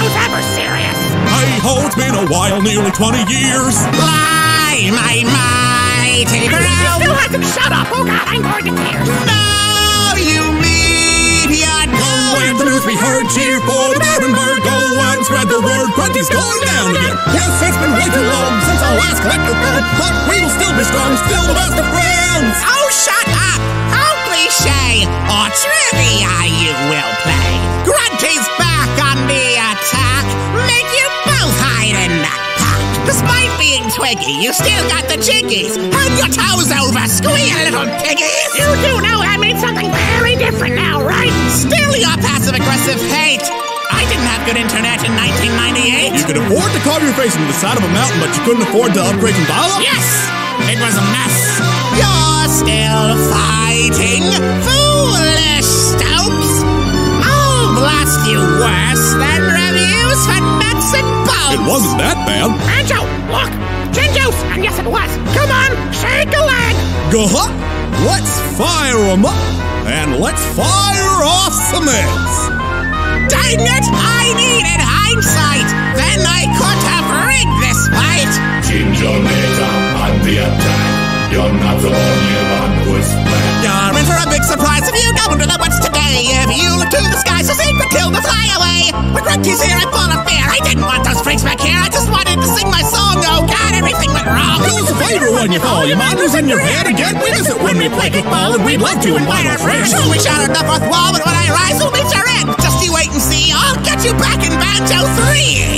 C: those ever serious?
B: Hey ho, it's been a while, nearly twenty years.
A: Fly, my mighty
C: You
A: brown.
C: still hasn't shut up! Oh god, I'm going to tears!
A: No, you meteor,
B: Go and the news we heard, cheer for the Baron Bird. Go and spread the word, Grunty's going down again. Yes, it's been way too long since our last collector phone, but we will still be strong, still the best of friends.
A: Oh, shut up! How cliche or trivia you will play. Grunty's back on the attack. Make you both hide in that pack. Despite being twiggy, you still got the jiggies. Hand your toes over, squeal, little piggies.
C: You do know I made something very different now, right?
A: Still your passive-aggressive hate. I didn't have good internet in nineteen ninety-eight.
B: You could afford to carve your face into the side of a mountain, but you couldn't afford to upgrade some dial-up?
A: Yes, it was a mess. You're still fighting, foolish Stopes. I'll blast you worse than reviews for nuts and bolts.
B: It wasn't that bad.
C: Banjo, look! Gin juice! And yes, it was! Come on, shake a leg!
B: Go-huh! Let's fire 'em up, and let's fire off some eggs.
A: Dang it, I needed hindsight. Then I could have rigged this fight.
D: Ginger later on the attack. You're not the only one who's back.
A: You're in for a big surprise if you go into the woods today. If you look to the sky, so secret kill the fly away. But Grunty's here and full of fear. I didn't want those freaks back here. I just wanted to sing my song. Oh God, everything went wrong.
B: Do us a favor when you fall. Your mind is in your head again. We miss it when we play kickball, and we'd love to invite our friends.
A: Sure, we shattered the fourth wall, but when I rise, we'll meet your end. Just you wait and see. I'll get you back in Banjo three.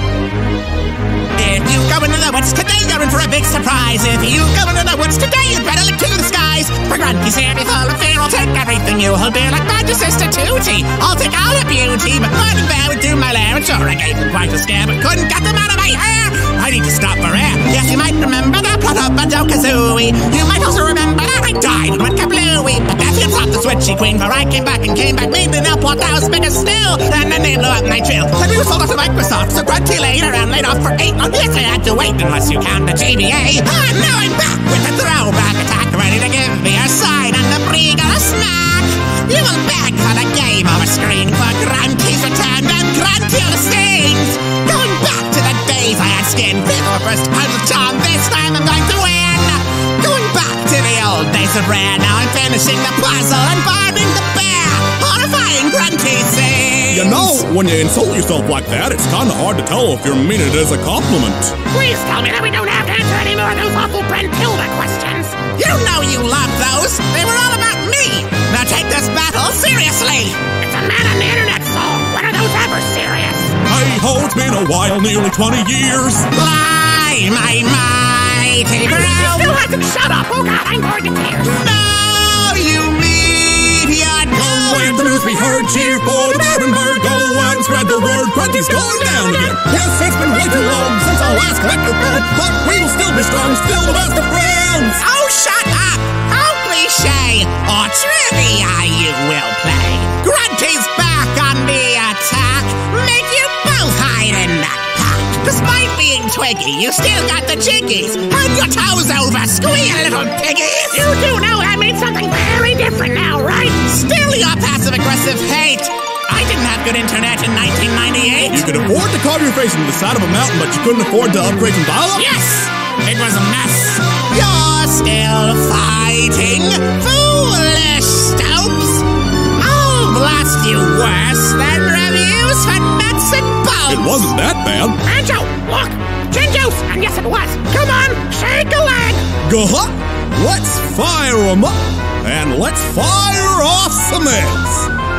A: If you go into the woods today, you're in for a big surprise. If you go into the woods today, you'd better look to the skies. For Grunty's here, be full of fear. I'll take everything you hold dear, like Banjo sister Tootie. I'll take all the beauty, but mud and bear would do my lair. And sure, I gave them quite a scare, but couldn't get them out of my hair. I need to stop for air. Yes, you might remember that plot of Banjo Kazooie. You might also remember that I died and went kablooey. But that's you dropped the switchy queen, for I came back and came back, made an airport that was bigger still. And then they blew up my trail. The news sold out to Microsoft, so Grunty laid around, laid off for eight months. Yes, I had to wait unless you count the G B A. Ah, now I'm back with a throwback attack, ready to give me a sign and the brie got a smack. You will beg for the game over screen for Grunty's return and Gruntilda stings. Going back to the days I had skin, before first I was charm. This time I'm going to win. Going back to the old days of Rare. Now I'm finishing the puzzle and burning the bear. Horrifying Grunty sings.
B: You know, when you insult yourself like that, it's kind of hard to tell if you're meaning it as a compliment.
C: Please tell me that we don't have to answer any more of those awful Gruntilda questions!
A: You know you loved those. They were all about me. Now take this battle seriously.
C: It's a man on the internet song! When are those ever serious?
B: Hey ho, it's been a while, nearly twenty years.
A: Fly, my mighty
C: You
A: brown.
C: still hasn't shut up! Oh god, I'm going to tears!
A: No, you meteor,
B: Go and the news we heard, cheer for the Baron Bird. Go and spread the word, Grunty's going down again. Yes, it's been way too long since our last collector phone, but we will still be strong, still the best of friends.
A: Oh, shut up! How cliche or trivia you will play. Grunty's back on the attack. Make you both hide in that pack. Despite being twiggy, you still got the jiggies. Hand your toes over, squeal, little piggies.
C: You do know I made something very different now, right?
A: Still your passive-aggressive hate. I didn't have good internet in nineteen ninety-eight.
B: You could afford to carve your face into the side of a mountain, but you couldn't afford to upgrade some dial-up?
A: Yes, it was a mess. You're still fighting, foolish Stopes. I'll blast you worse than reviews for nuts and bolts.
B: It wasn't that bad.
C: Banjo, look! Gin juice! And yes, it was! Come on, shake a leg!
B: Go-huh! Let's fire 'em up, and let's fire off some eggs.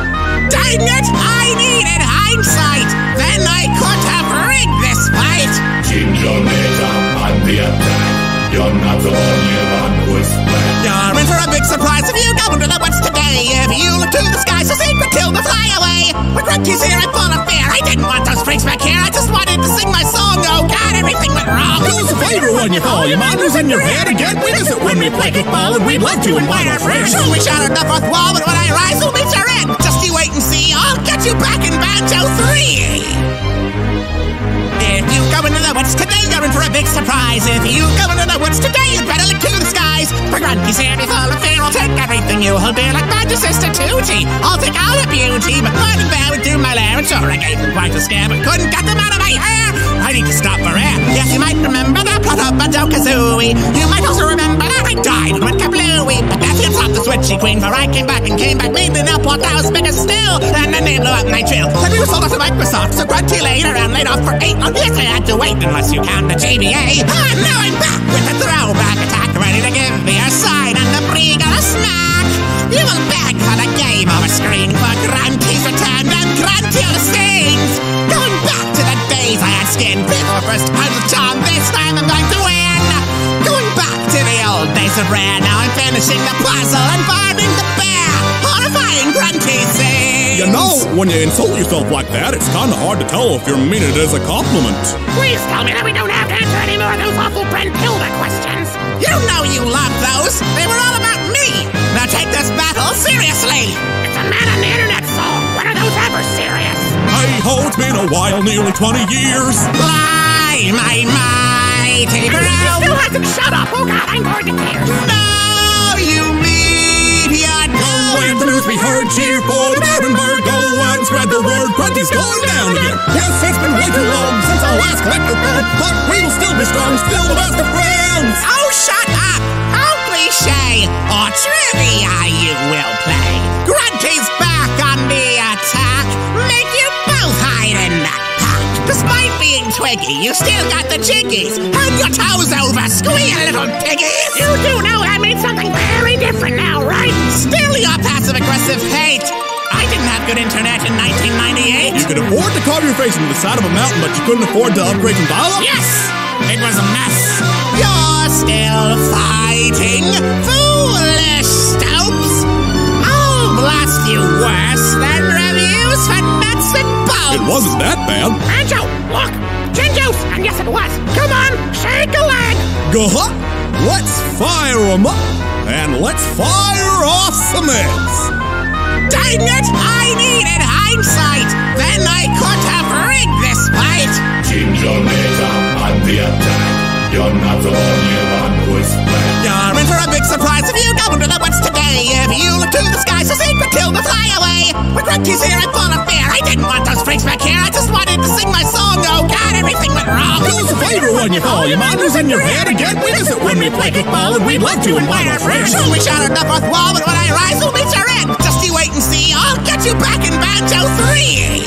A: Dang it, I needed hindsight. Then I could have rigged this fight.
D: Ginger later on the attack. You're not the only one who's back.
A: You're in for a big surprise if you go into the woods today. If you look to the sky, so secret kill the fly away. But Grunty's here and full of fear. I didn't want those freaks back here. I just wanted to sing my song. Oh God, everything went wrong.
B: Do us a favor when you fall. Your mind is in your head again. We miss it when we play kickball, and we'd love to invite our friends.
A: Sure, we shattered the fourth wall, but when I rise, we'll meet your end. Just you wait and see. I'll get you back in Banjo three. If you go into the woods today, you're in for for a big surprise. If you go into the woods today, you'd better look to the skies. For Grunty's here before the fair, I'll take everything you hold dear, like Banjo sister Tootie. I'll take all the beauty, but mud and bear would do my lair. And sure, I gave them quite a scare, but couldn't get them out of my hair. I need to stop for air. Yes, you might remember that plot of Banjo Kazooie. You might also remember that I died and went kablooey. But that's the top the switchy queen, for I came back and came back, made an airport that was bigger still. And then they blew up my trail. And we were sold out to Microsoft, so Grunty later and laid off for eight. Oh, yes, I had to wait unless you count the G B A. Ah, now I'm back with a throwback attack, ready to give me a sign and the brie got a smack. You will beg for the game over screen for Grunty's return and Gruntilda stings. Going back to the days I had skin before first out of charm. This time I'm going to win. Going back to the old days of Rare. Now I'm finishing the puzzle and burning the bear. Horrifying Grunty sings.
B: You know, when you insult yourself like that, it's kind of hard to tell if you're meaning it as a compliment.
C: Please tell me that we don't have to answer any more of those awful Gruntilda questions.
A: You know you love those. They were all about me. Now take this battle seriously.
C: It's a man on the internet song. When are those ever serious?
B: Hey ho, it's been a while, nearly twenty years.
A: Lie, my mighty
C: You
A: brow.
C: still hasn't shut up. Oh God, I'm bored to tears.
A: No, you meteor.
B: Oh, and the news we heard, cheer for the Rareware. Go and spread the word, Grunty's going down again. Yes, it's been way too long since our last collector fell, but we will still be strong, still the best of friends.
A: Oh, shut up. How cliche or trivia you will play. Grunty's back on the attack. Make you both hide in the pack. Despite being twiggy, you still got the jiggies. Turn your toes over, squeal, little piggies.
C: You do know I made something very different now, right?
A: Still your passive-aggressive hate. I didn't have good internet in nineteen ninety-eight.
B: You could afford to carve your face into the side of a mountain, but you couldn't afford to upgrade some dial-up?
A: Yes, it was a mess. You're still fighting, foolish stopes. I'll blast you worse than reviews for nuts and bolts.
B: It wasn't that bad.
C: Banjo, look! Gin juice! And yes, it was. Come on, shake a leg!
B: Go-huh! Let's fire 'em up, and let's fire off some eggs.
A: Dang it! I needed hindsight. Then I could have rigged this fight.
D: Ginger later on the attack. You're not the only one who's back.
A: You're in for a big surprise if you go into the woods today. If you look to the skies, to see Gruntilda fly away. When Grunty's here, I'm full of fear. I didn't want those freaks back here. I just wanted to sing my song. Oh God, everything went wrong.
B: Do us a favor when you fall. Your mind is in your head again. We miss it when we play kickball, and we'd love to invite our friends.
A: Sure, we shattered the fourth wall, but when I rise, we'll meet your end. Just you wait and see. I'll get you back in Banjo three.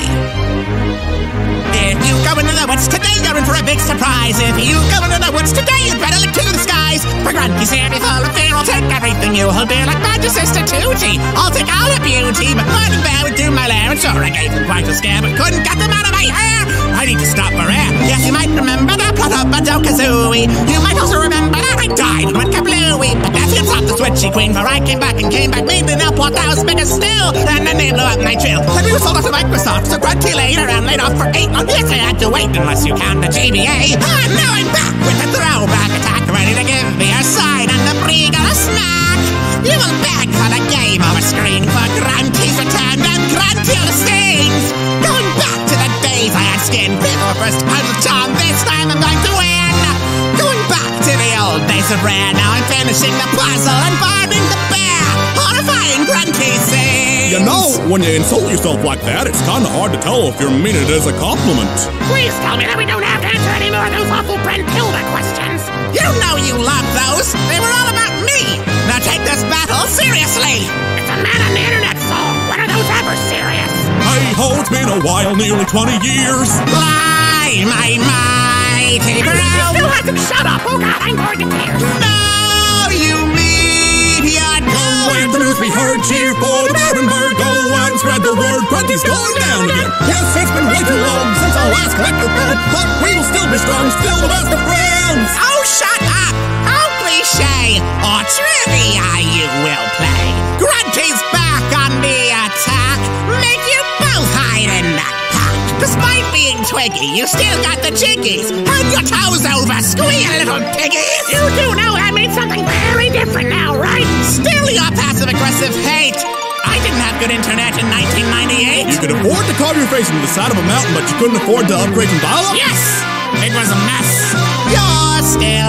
A: If you go into the woods today, you're in for a big surprise. If you go into the woods today, you'd better look to the skies. For Grunty's here before the fair, I'll take everything you hold dear, like Banjo sister Tootie. I'll take all the beauty, but mud and bear would do my lair. And sure, I gave them quite a scare, but couldn't get them out of my hair. I need to stop for air. Yes, you might remember that plot of Banjo Kazooie. You might also remember that I died and went kablooey. But that's the top the switchy queen, for I came back and came back, made an airport that was bigger still. And then they blew up my trail. And we were sold out to Microsoft, so Grunty later and laid off for eight. Oh, yes, I had to wait unless you count the G B A. Ah, now I'm back with a throwback attack, ready to give me a sign and the brie got a smack. You will beg for the game over screen for Grunty's return and Gruntilda stings. Going back to the days I had skin before first out of charm. This time I'm going to win. Going back to the old days of Rare. Now I'm finishing the puzzle and burning the bear. Horrifying Grunty sings.
B: You know, when you insult yourself like that, it's kind of hard to tell if you're meaning it as a compliment.
C: Please tell me that we don't have to answer any more of those awful Gruntilda questions.
A: You know you love those. They were all about me. Now take this battle seriously.
C: It's a man on the internet song. When are those ever serious?
B: Hey ho, it's been a while, nearly twenty years.
A: Lie, my mighty
C: You
A: brow.
C: still hasn't shut up. Oh God, I'm bored to tears.
A: No, you meteor.
B: Oh, and the news we heard, cheer for the Rareware. Go and spread the word, Grunty's going down again. Yes, it's been way too long since our last collector fell, but we will still be strong, still the best of friends.
A: Oh, shut up. How cliche or trivia you will play. Grunty's back on the attack. Make you both hide in the pack. Despite being twiggy, you still got the jiggies. Turn your toes over, squeal, little piggies.
C: You do know I made something very different now, right?
A: Still your passive-aggressive hate. I didn't have good internet in nineteen ninety-eight.
B: You could afford to carve your face into the side of a mountain, but you couldn't afford to upgrade some dial-up?
A: Yes, it was a mess. You're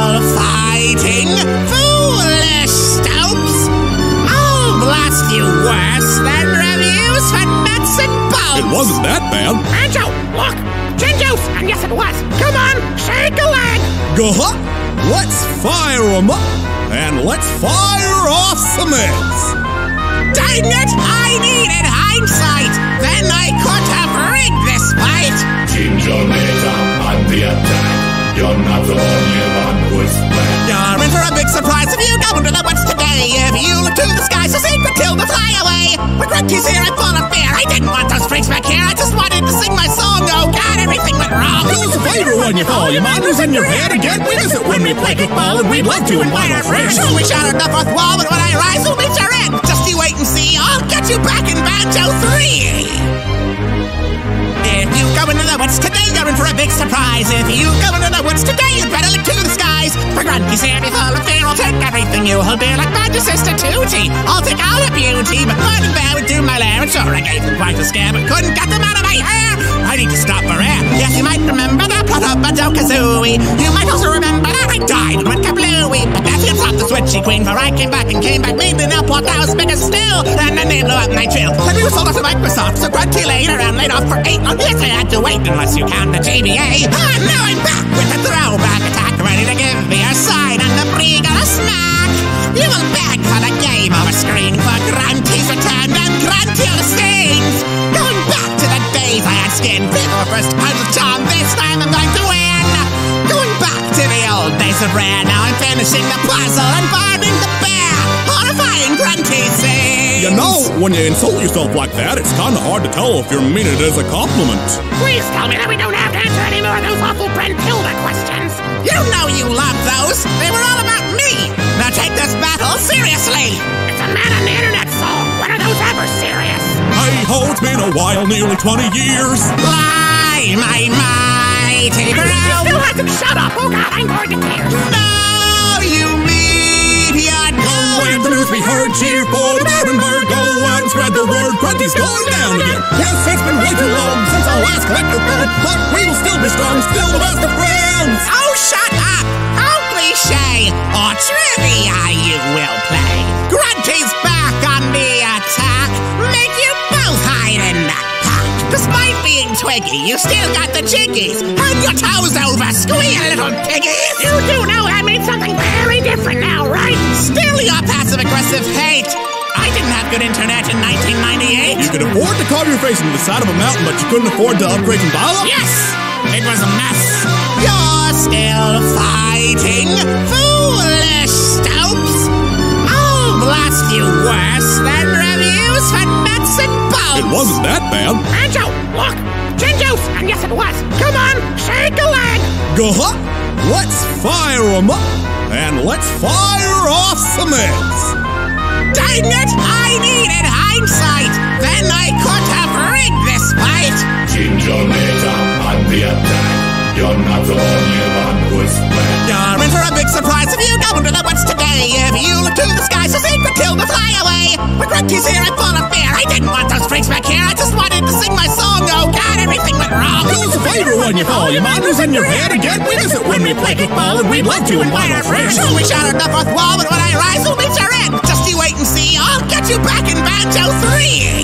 A: still fighting? Foolish stopes! I'll blast you worse than reviews for nuts and bolts!
B: It wasn't that bad.
C: Banjo, look! Gin juice! And yes, it was! Come on, shake a leg!
B: Gah! Let's fire 'em up, and let's fire off some eggs!
A: Dang it! I needed hindsight! Then I could have rigged this fight!
D: Ginger later on the attack. You're not the only one who's back.
A: You're in for a big surprise if you go into the woods today. If you look to the skies to see Gruntilda fly away. When Grunty's here, I'm full of fear. I didn't want those freaks back here. I just wanted to sing my song. Oh God, everything went wrong.
B: Do us a favor when you fall. Your mind is in your head again. We miss it when we play kickball, and we'd love to invite our friends.
A: Sure, we shattered the fourth wall, but when I rise, we'll meet your end. Just you wait and see. I'll get you back in Banjo three. If you go into the woods today, you're in for a big surprise. If you go into the woods today, you better look to the skies. For Grunty's here, be full of fear. I'll take everything you hold dear, like Banjo Sister Tootie. I'll take all the beauty, but mud and bear would do my lair. And sure, I gave them quite a scare, but couldn't get them out of my hair. I need to stop for air. Yes, you might remember that plot of Banjo Kazooie. You might also remember that I died and went kablooey. But that's it, not the switchy queen, for I came back and came back, made an airport that was bigger still. And then they blew up my trail. Have you sold us to Microsoft? So Grunty later and laid off for eight. Yes, I had to wait unless you count the G B A. Ah, now I'm back with a throwback attack, ready to give me a sign and the brie gonna smack. You will beg for the game over screen for Grunty's return and Gruntilda stings. Going back to the days I had skin, people first out of charm. This time I'm going to win. Going back to the old days of Rare. Now I'm finishing the puzzle and burning the bear. Horrifying Grunty sings.
B: You know, when you insult yourself like that, it's kind of hard to tell if you're meaning it as a compliment.
C: Please tell me that we don't have to answer any more of those awful Gruntilda questions.
A: You know you love those. They were all about me. Now take this battle seriously.
C: It's a man on the internet song. When are those ever serious?
B: Hey ho, it's been a while, nearly twenty years.
A: Fly, my mighty
C: You
A: brow.
C: still hasn't shut up. Oh God, I'm going to tears.
A: No, you meteor,
B: Go and the news we heard, cheer for the Rareware. Go and spread the word, Grunty's going down again. Yes, it's been way too long since our last collector fell, but we will still be strong, still the best of friends.
A: Oh, shut up! How cliche or trivia you will play. Grunty's back on the attack. Make you both hide in the pack. Despite being twiggy, you still got the jiggies. And your toes over, squeal, little piggies.
C: You do know that means something very different now, right?
A: Still your passive-aggressive hate. I didn't have good internet in nineteen ninety-eight.
B: You could afford to carve your face into the side of a mountain, but you couldn't afford to upgrade some dial-up?
A: Yes! It was a mess. You're still fighting? Foolish stopes! I'll blast you worse than reviews for nuts and bolts!
B: It wasn't that bad.
C: Banjo, look! Gin juice! And yes, it was! Come on, shake a leg!
B: Gah! Let's fire 'em up, and let's fire off some eggs!
A: Dang it! I needed hindsight! Then I could have rigged this fight!
D: Ginger later on the attack. You're not the only one who's back.
A: You're in for a big surprise if you go into the woods today. If you look to the skies to see Gruntilda fly away. When Grunty's here, I'm full of fear. I didn't want those freaks back here. I just wanted to sing my song. Oh God, everything went wrong.
B: Do us a favor when you fall. Your mind is in your head again. We miss it when we play kickball, and we'd love to invite our friends.
A: Sure, we shattered the fourth wall, but when I rise, we'll meet your end. Just you wait and see. I'll get you back in Banjo three.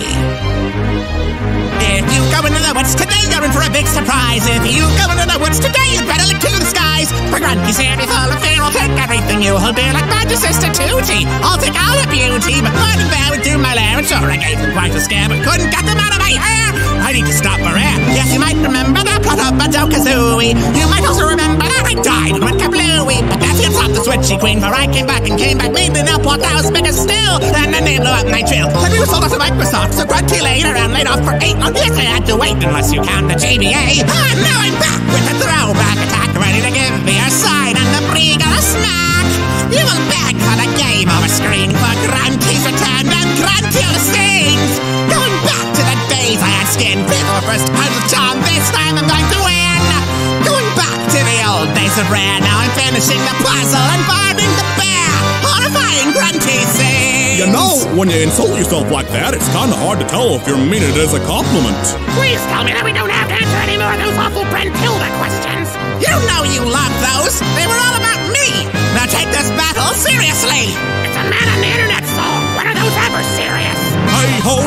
A: If you go into the woods today, you're in for a big surprise. If you go into the woods today, you better look to the skies. For Grunty's here, be full of fear. I'll take everything you hold dear, like Banjo Sister Tootie. I'll take all the beauty, but mud and bear would do my lair. And sure, I gave them quite a scare, but couldn't get them out of my hair. I need to stop for air. Yes, you might remember that plot of Banjo Kazooie. You might also remember that I died and went kablooey. But that's it, not the switchy queen, for I came back and came back, made an airport that was bigger still. And then they blew up my trail. Have you sold us to Microsoft? So Grunty later and laid off for eight. Yes, I had to wait unless you count the G B A. Ah, now I'm back with a throwback attack, ready to give me a sign and the brie gonna smack. You will beg for the game over screen for Grunty's return and Gruntilda stings. Going back to the days I had skin, people first out of charm. This time I'm going to win. Going back to the old days of Rare. Now I'm finishing the puzzle and burning the bear. Horrifying Grunty sings.
B: You know, when you insult yourself like that, it's kind of hard to tell if you're meaning it as a compliment.
C: Please tell me that we don't have to answer any more of those awful Gruntilda questions.
A: You know you love those. They were all about me.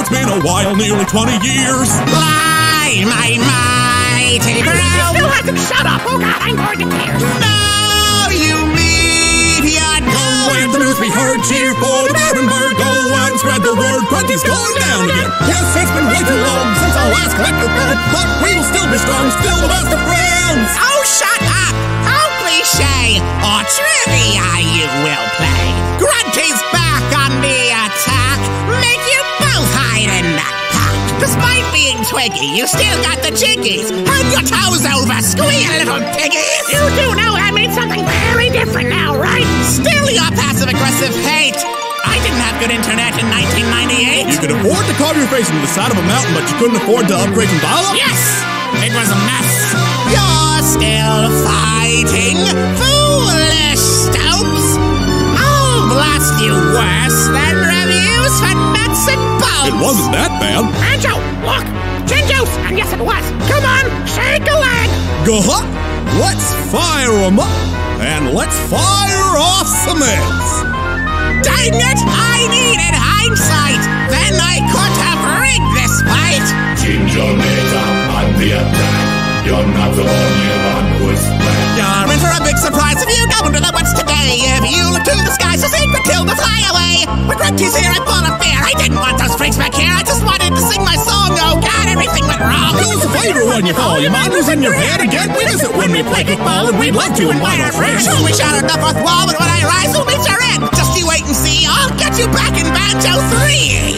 B: it's been a while, nearly twenty years.
A: Fly, my mighty
C: He
A: brown.
C: still hasn't shut up. Oh God, I'm going to tears.
A: No, you meteor,
B: Go wave the news we heard, cheer for the Rareware. Go and spread the word, Grunty's going down again. Yes, it's been way too long since our last collector fell, but we will still be strong, still the best of friends.
A: Oh, shut up! How cliche or trivia you will play. Grunty's back on the attack. Make you both hide in that pack. Despite being twiggy, you still got the jiggies. Hand your toes over, squeal, little piggies.
C: You do know I made something very different now, right?
A: Still your passive-aggressive hate. I didn't have good internet in nineteen ninety-eight.
B: You could afford to carve your face into the side of a mountain, but you couldn't afford to upgrade from dial-up?
A: Yes, it was a mess. You're still fighting, foolish stopes. I'll blast you worse than reviews for nuts and bolts.
B: It wasn't that bad.
C: Banjo, look! Gin juice! And yes, it was. Come on, shake a leg!
B: Go up, let's fire 'em up, and let's fire off some eggs.
A: Dang it! I needed hindsight. Then I could have rigged this fight.
D: Ginger later on the attack. You're not the only one who's back.
A: You're in for a big surprise if you go into the woods today. If you look to the skies, a secret kill to fly away. When Grunty's here, I'm full of fear. I didn't want those freaks back here. I just wanted to sing my song. Oh God, everything went wrong.
B: Do us a favor when you fall. Your mind was in your head again. We miss it when we play kickball, and we'd love to invite our friends.
A: Sure, we shattered the fourth wall, but when I rise, we'll meet your end. Just you wait and see. I'll get you back in Banjo three.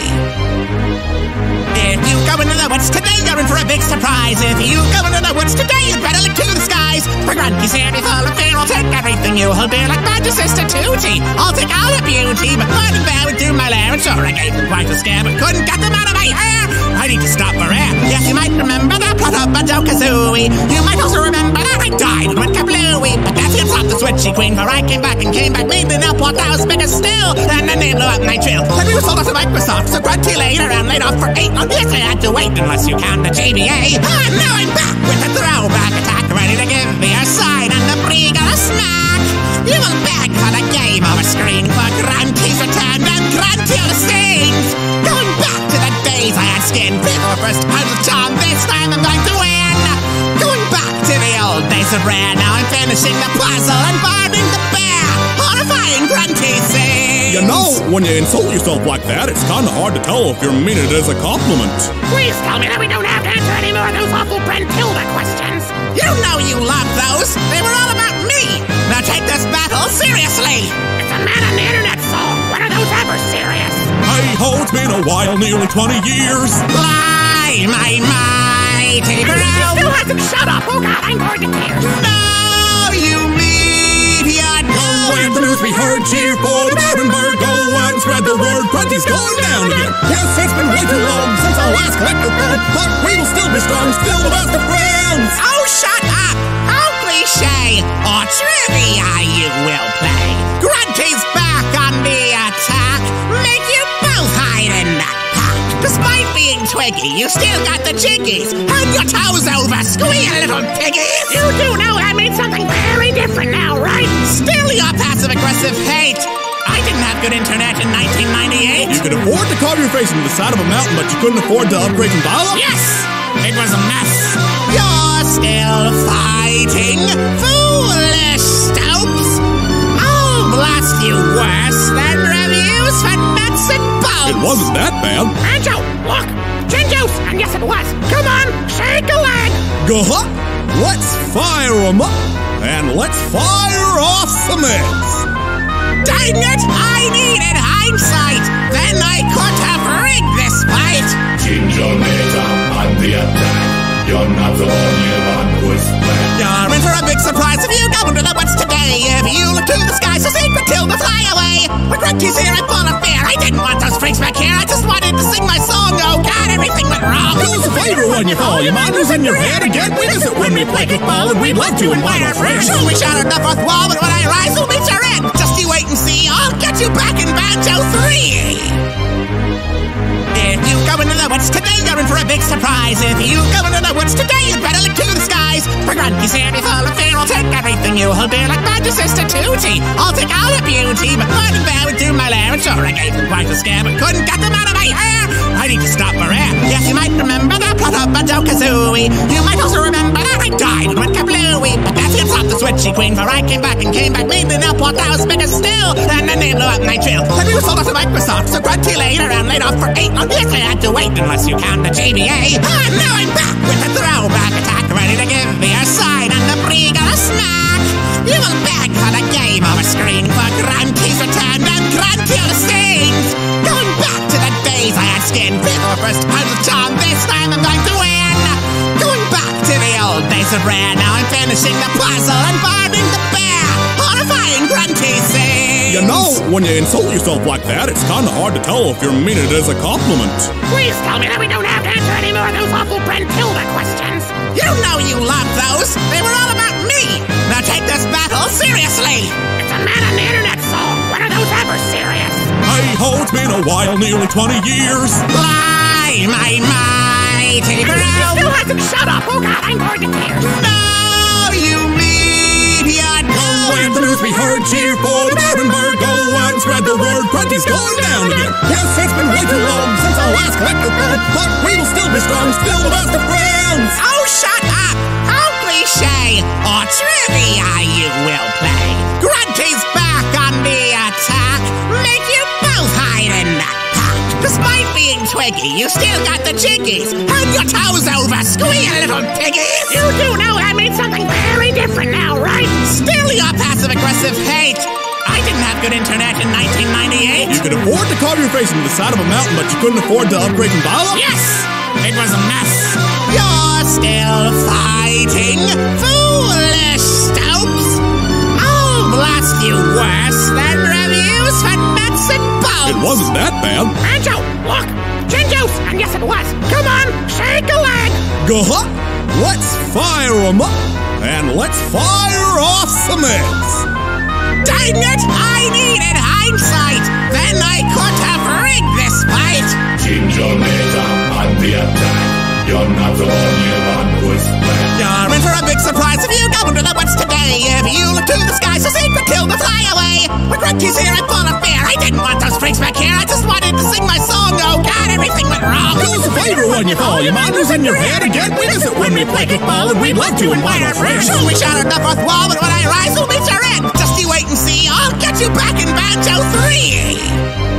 A: If you go into the woods today, you're in for a big surprise. If you go into the woods today, you better look to the skies. For Grunty's here, be full of fear. I'll take everything you hold dear, like Banjo Sister Tootie. I'll take all the beauty, but mud and bear through my lair. And sure, I gave them quite a scare, but couldn't get them out of my hair. I need to stop for air. Yes, you might remember that plot of Banjo Kazooie. You might also remember that I died and went kablooey. But that's it, stop the switchy queen, for I came back and came back, made the nail pot that was bigger still. And then they blew up my drill. And we were sold off to Microsoft, so Grunty laid around, laid off for eight months. Yes, I had to wait unless you count the G B A. Ah, now I'm back with a throwback attack, ready to give me a sign and the brie got a smack. You will beg for the game over screen for Grunty's return and Gruntilda stings. Going back to the days I had skin, before first out of charm, this time I'm going to win. Going back to the old days of Rare, now I'm finishing the puzzle and burning the bear. Horrifying Grunty sings.
B: You know, when you insult yourself like that, it's kind of hard to tell if you're meaning it as a compliment.
C: Please tell me that we don't have to answer any more of those awful Gruntilda questions.
A: You know you love those. They were all about me. Now take this battle seriously.
C: It's a man on the internet song. When are those ever serious?
B: Hey ho, it's been a while, nearly twenty years.
A: Fly, my mighty
C: He
A: brown.
C: still hasn't shut up. Oh God, I'm going to tears.
A: No, you meteor,
B: Go wave the news we heard, cheer for the Rareware. Go and spread the word, Grunty's going down again. Yes, it's been way too long since our last collector fell, but we will still be strong, still the best of friends.
A: Oh, shut up! How cliche or trivia you will play. Grunty's back on the attack. Make you both hide in that pack. Despite being twiggy, you still got the jiggies. Hand your toes over, squeal, little piggies.
C: You do know I made something very different now, right?
A: Still your passive-aggressive hate. I didn't have good internet in nineteen ninety-eight.
B: You could afford to carve your face into the side of a mountain, but you couldn't afford to upgrade from dial-up?
A: Yes, it was a mess. You're still fighting, foolish stopes. I'll blast you worse than reviews for nuts and bolts.
B: It wasn't that bad.
C: Banjo, look! Gin juice! And yes, it was. Come on, shake a leg!
B: Go up, let's fire 'em up, and let's fire off some eggs.
A: Dang it! I needed hindsight. Then I could have rigged this fight.
D: Ginger later on the attack. You're not the only one who's back.
A: You're in for a big surprise if you go into the woods today. If you look to the skies, a secret kill to fly away. When Grunty's here, I'm full of fear. I didn't want those freaks back here. I just wanted to sing my song. Oh God, everything went wrong.
B: Do us a favor when you fall. Your mind was in your head again. We miss it when we play kickball, and we'd love to invite our friends.
A: Sure, we shattered the fourth wall, but when I rise, we'll meet your end. Just you wait and see. I'll get you back in Banjo three. If you go into the woods today, you're in for a big surprise. If you go into the woods today, you better look to the skies. For Grunty's here, be full of fear. I'll take everything everything you'll be like Banjo Sister Tootie. I'll take all the beauty, but one bow to my lair. And sure, I gave them quite a scare, but couldn't get them out of my hair. I need to stop for air. Yes, you might remember the plot of Banjo Kazooie. You might also remember that I died and went kablooey. But that's it, stop the switchy queen, for I came back and came back, made an output that was bigger still. And then they blew up my drill. The news sold us to Microsoft, so Gruntilda later and laid off for eight. On this I had to wait, unless you count the G B A. Ah, now I'm back with a throwback attack, ready to give me a sign and the brie got a smack. You will beg for the game over screen for Grunty's return and Gruntilda stings. Going back to the days I had skin, before first out of charm, this time I'm going to win. Going back to the old days of Rare, now I'm finishing the puzzle and burning the bear. Horrifying Grunty sings.
B: You know, when you insult yourself like that, it's kind of hard to tell if you're meaning it as a compliment.
C: Please tell me that we don't have to answer any more of those awful Gruntilda questions.
A: You know you love those. They were all about me. Now take this battle seriously.
C: It's a man on the internet song. When are those ever serious?
B: Hey ho, it's been a while, nearly twenty years.
A: Fly, my mighty
C: He
A: brow.
C: still hasn't shut up. Oh God, I'm bored to tears.
A: No, you meteor.
B: Oh, and the news we heard, cheer for the Rareware. Go and spread the word, Grunty's going down again. Yes, it's been way too long since our last collector phone, but we will still be strong, still the best of friends.
A: Oh, shut up. How cliche or trivia you will play. Grunty's back on the attack. Make you both hide in that pack. Despite being twiggy, you still got the jiggies. Hand your toes over, squeal, little piggies.
C: You do know that means something very different now, right?
A: Still your passive-aggressive hate. I didn't have good internet in nineteen ninety-eight.
B: You could afford to carve your face into the side of a mountain, but you couldn't afford to upgrade from dial-up?
A: Yes, it was a mess. You're still fighting, foolish stopes. I'll blast you worse than reviews for nuts and bolts.
B: It wasn't that bad.
C: Banjo, look! Gin juice! And yes, it was! Come on, shake a leg!
B: Go up, let's fire 'em up, and let's fire off some eggs.
A: Dang it, I needed hindsight. Then I could have rigged this fight.
D: Ginger later on the attack. You're not the only one who's back.
A: You're in for a big surprise if you go into the woods today. If you look to the sky, so secret kill the fly away. When Grunty's here, I'm full of fear. I didn't want those freaks back here. I just wanted to sing my song. Oh God, everything went wrong.
B: Do us a favor when you fall. Your mind is in your head again. We miss it when we play kickball, and we'd love to invite our friends.
A: Sure, we shattered the fourth wall, but when I rise, we'll meet your end. Just you wait and see. I'll get you back in Banjo three.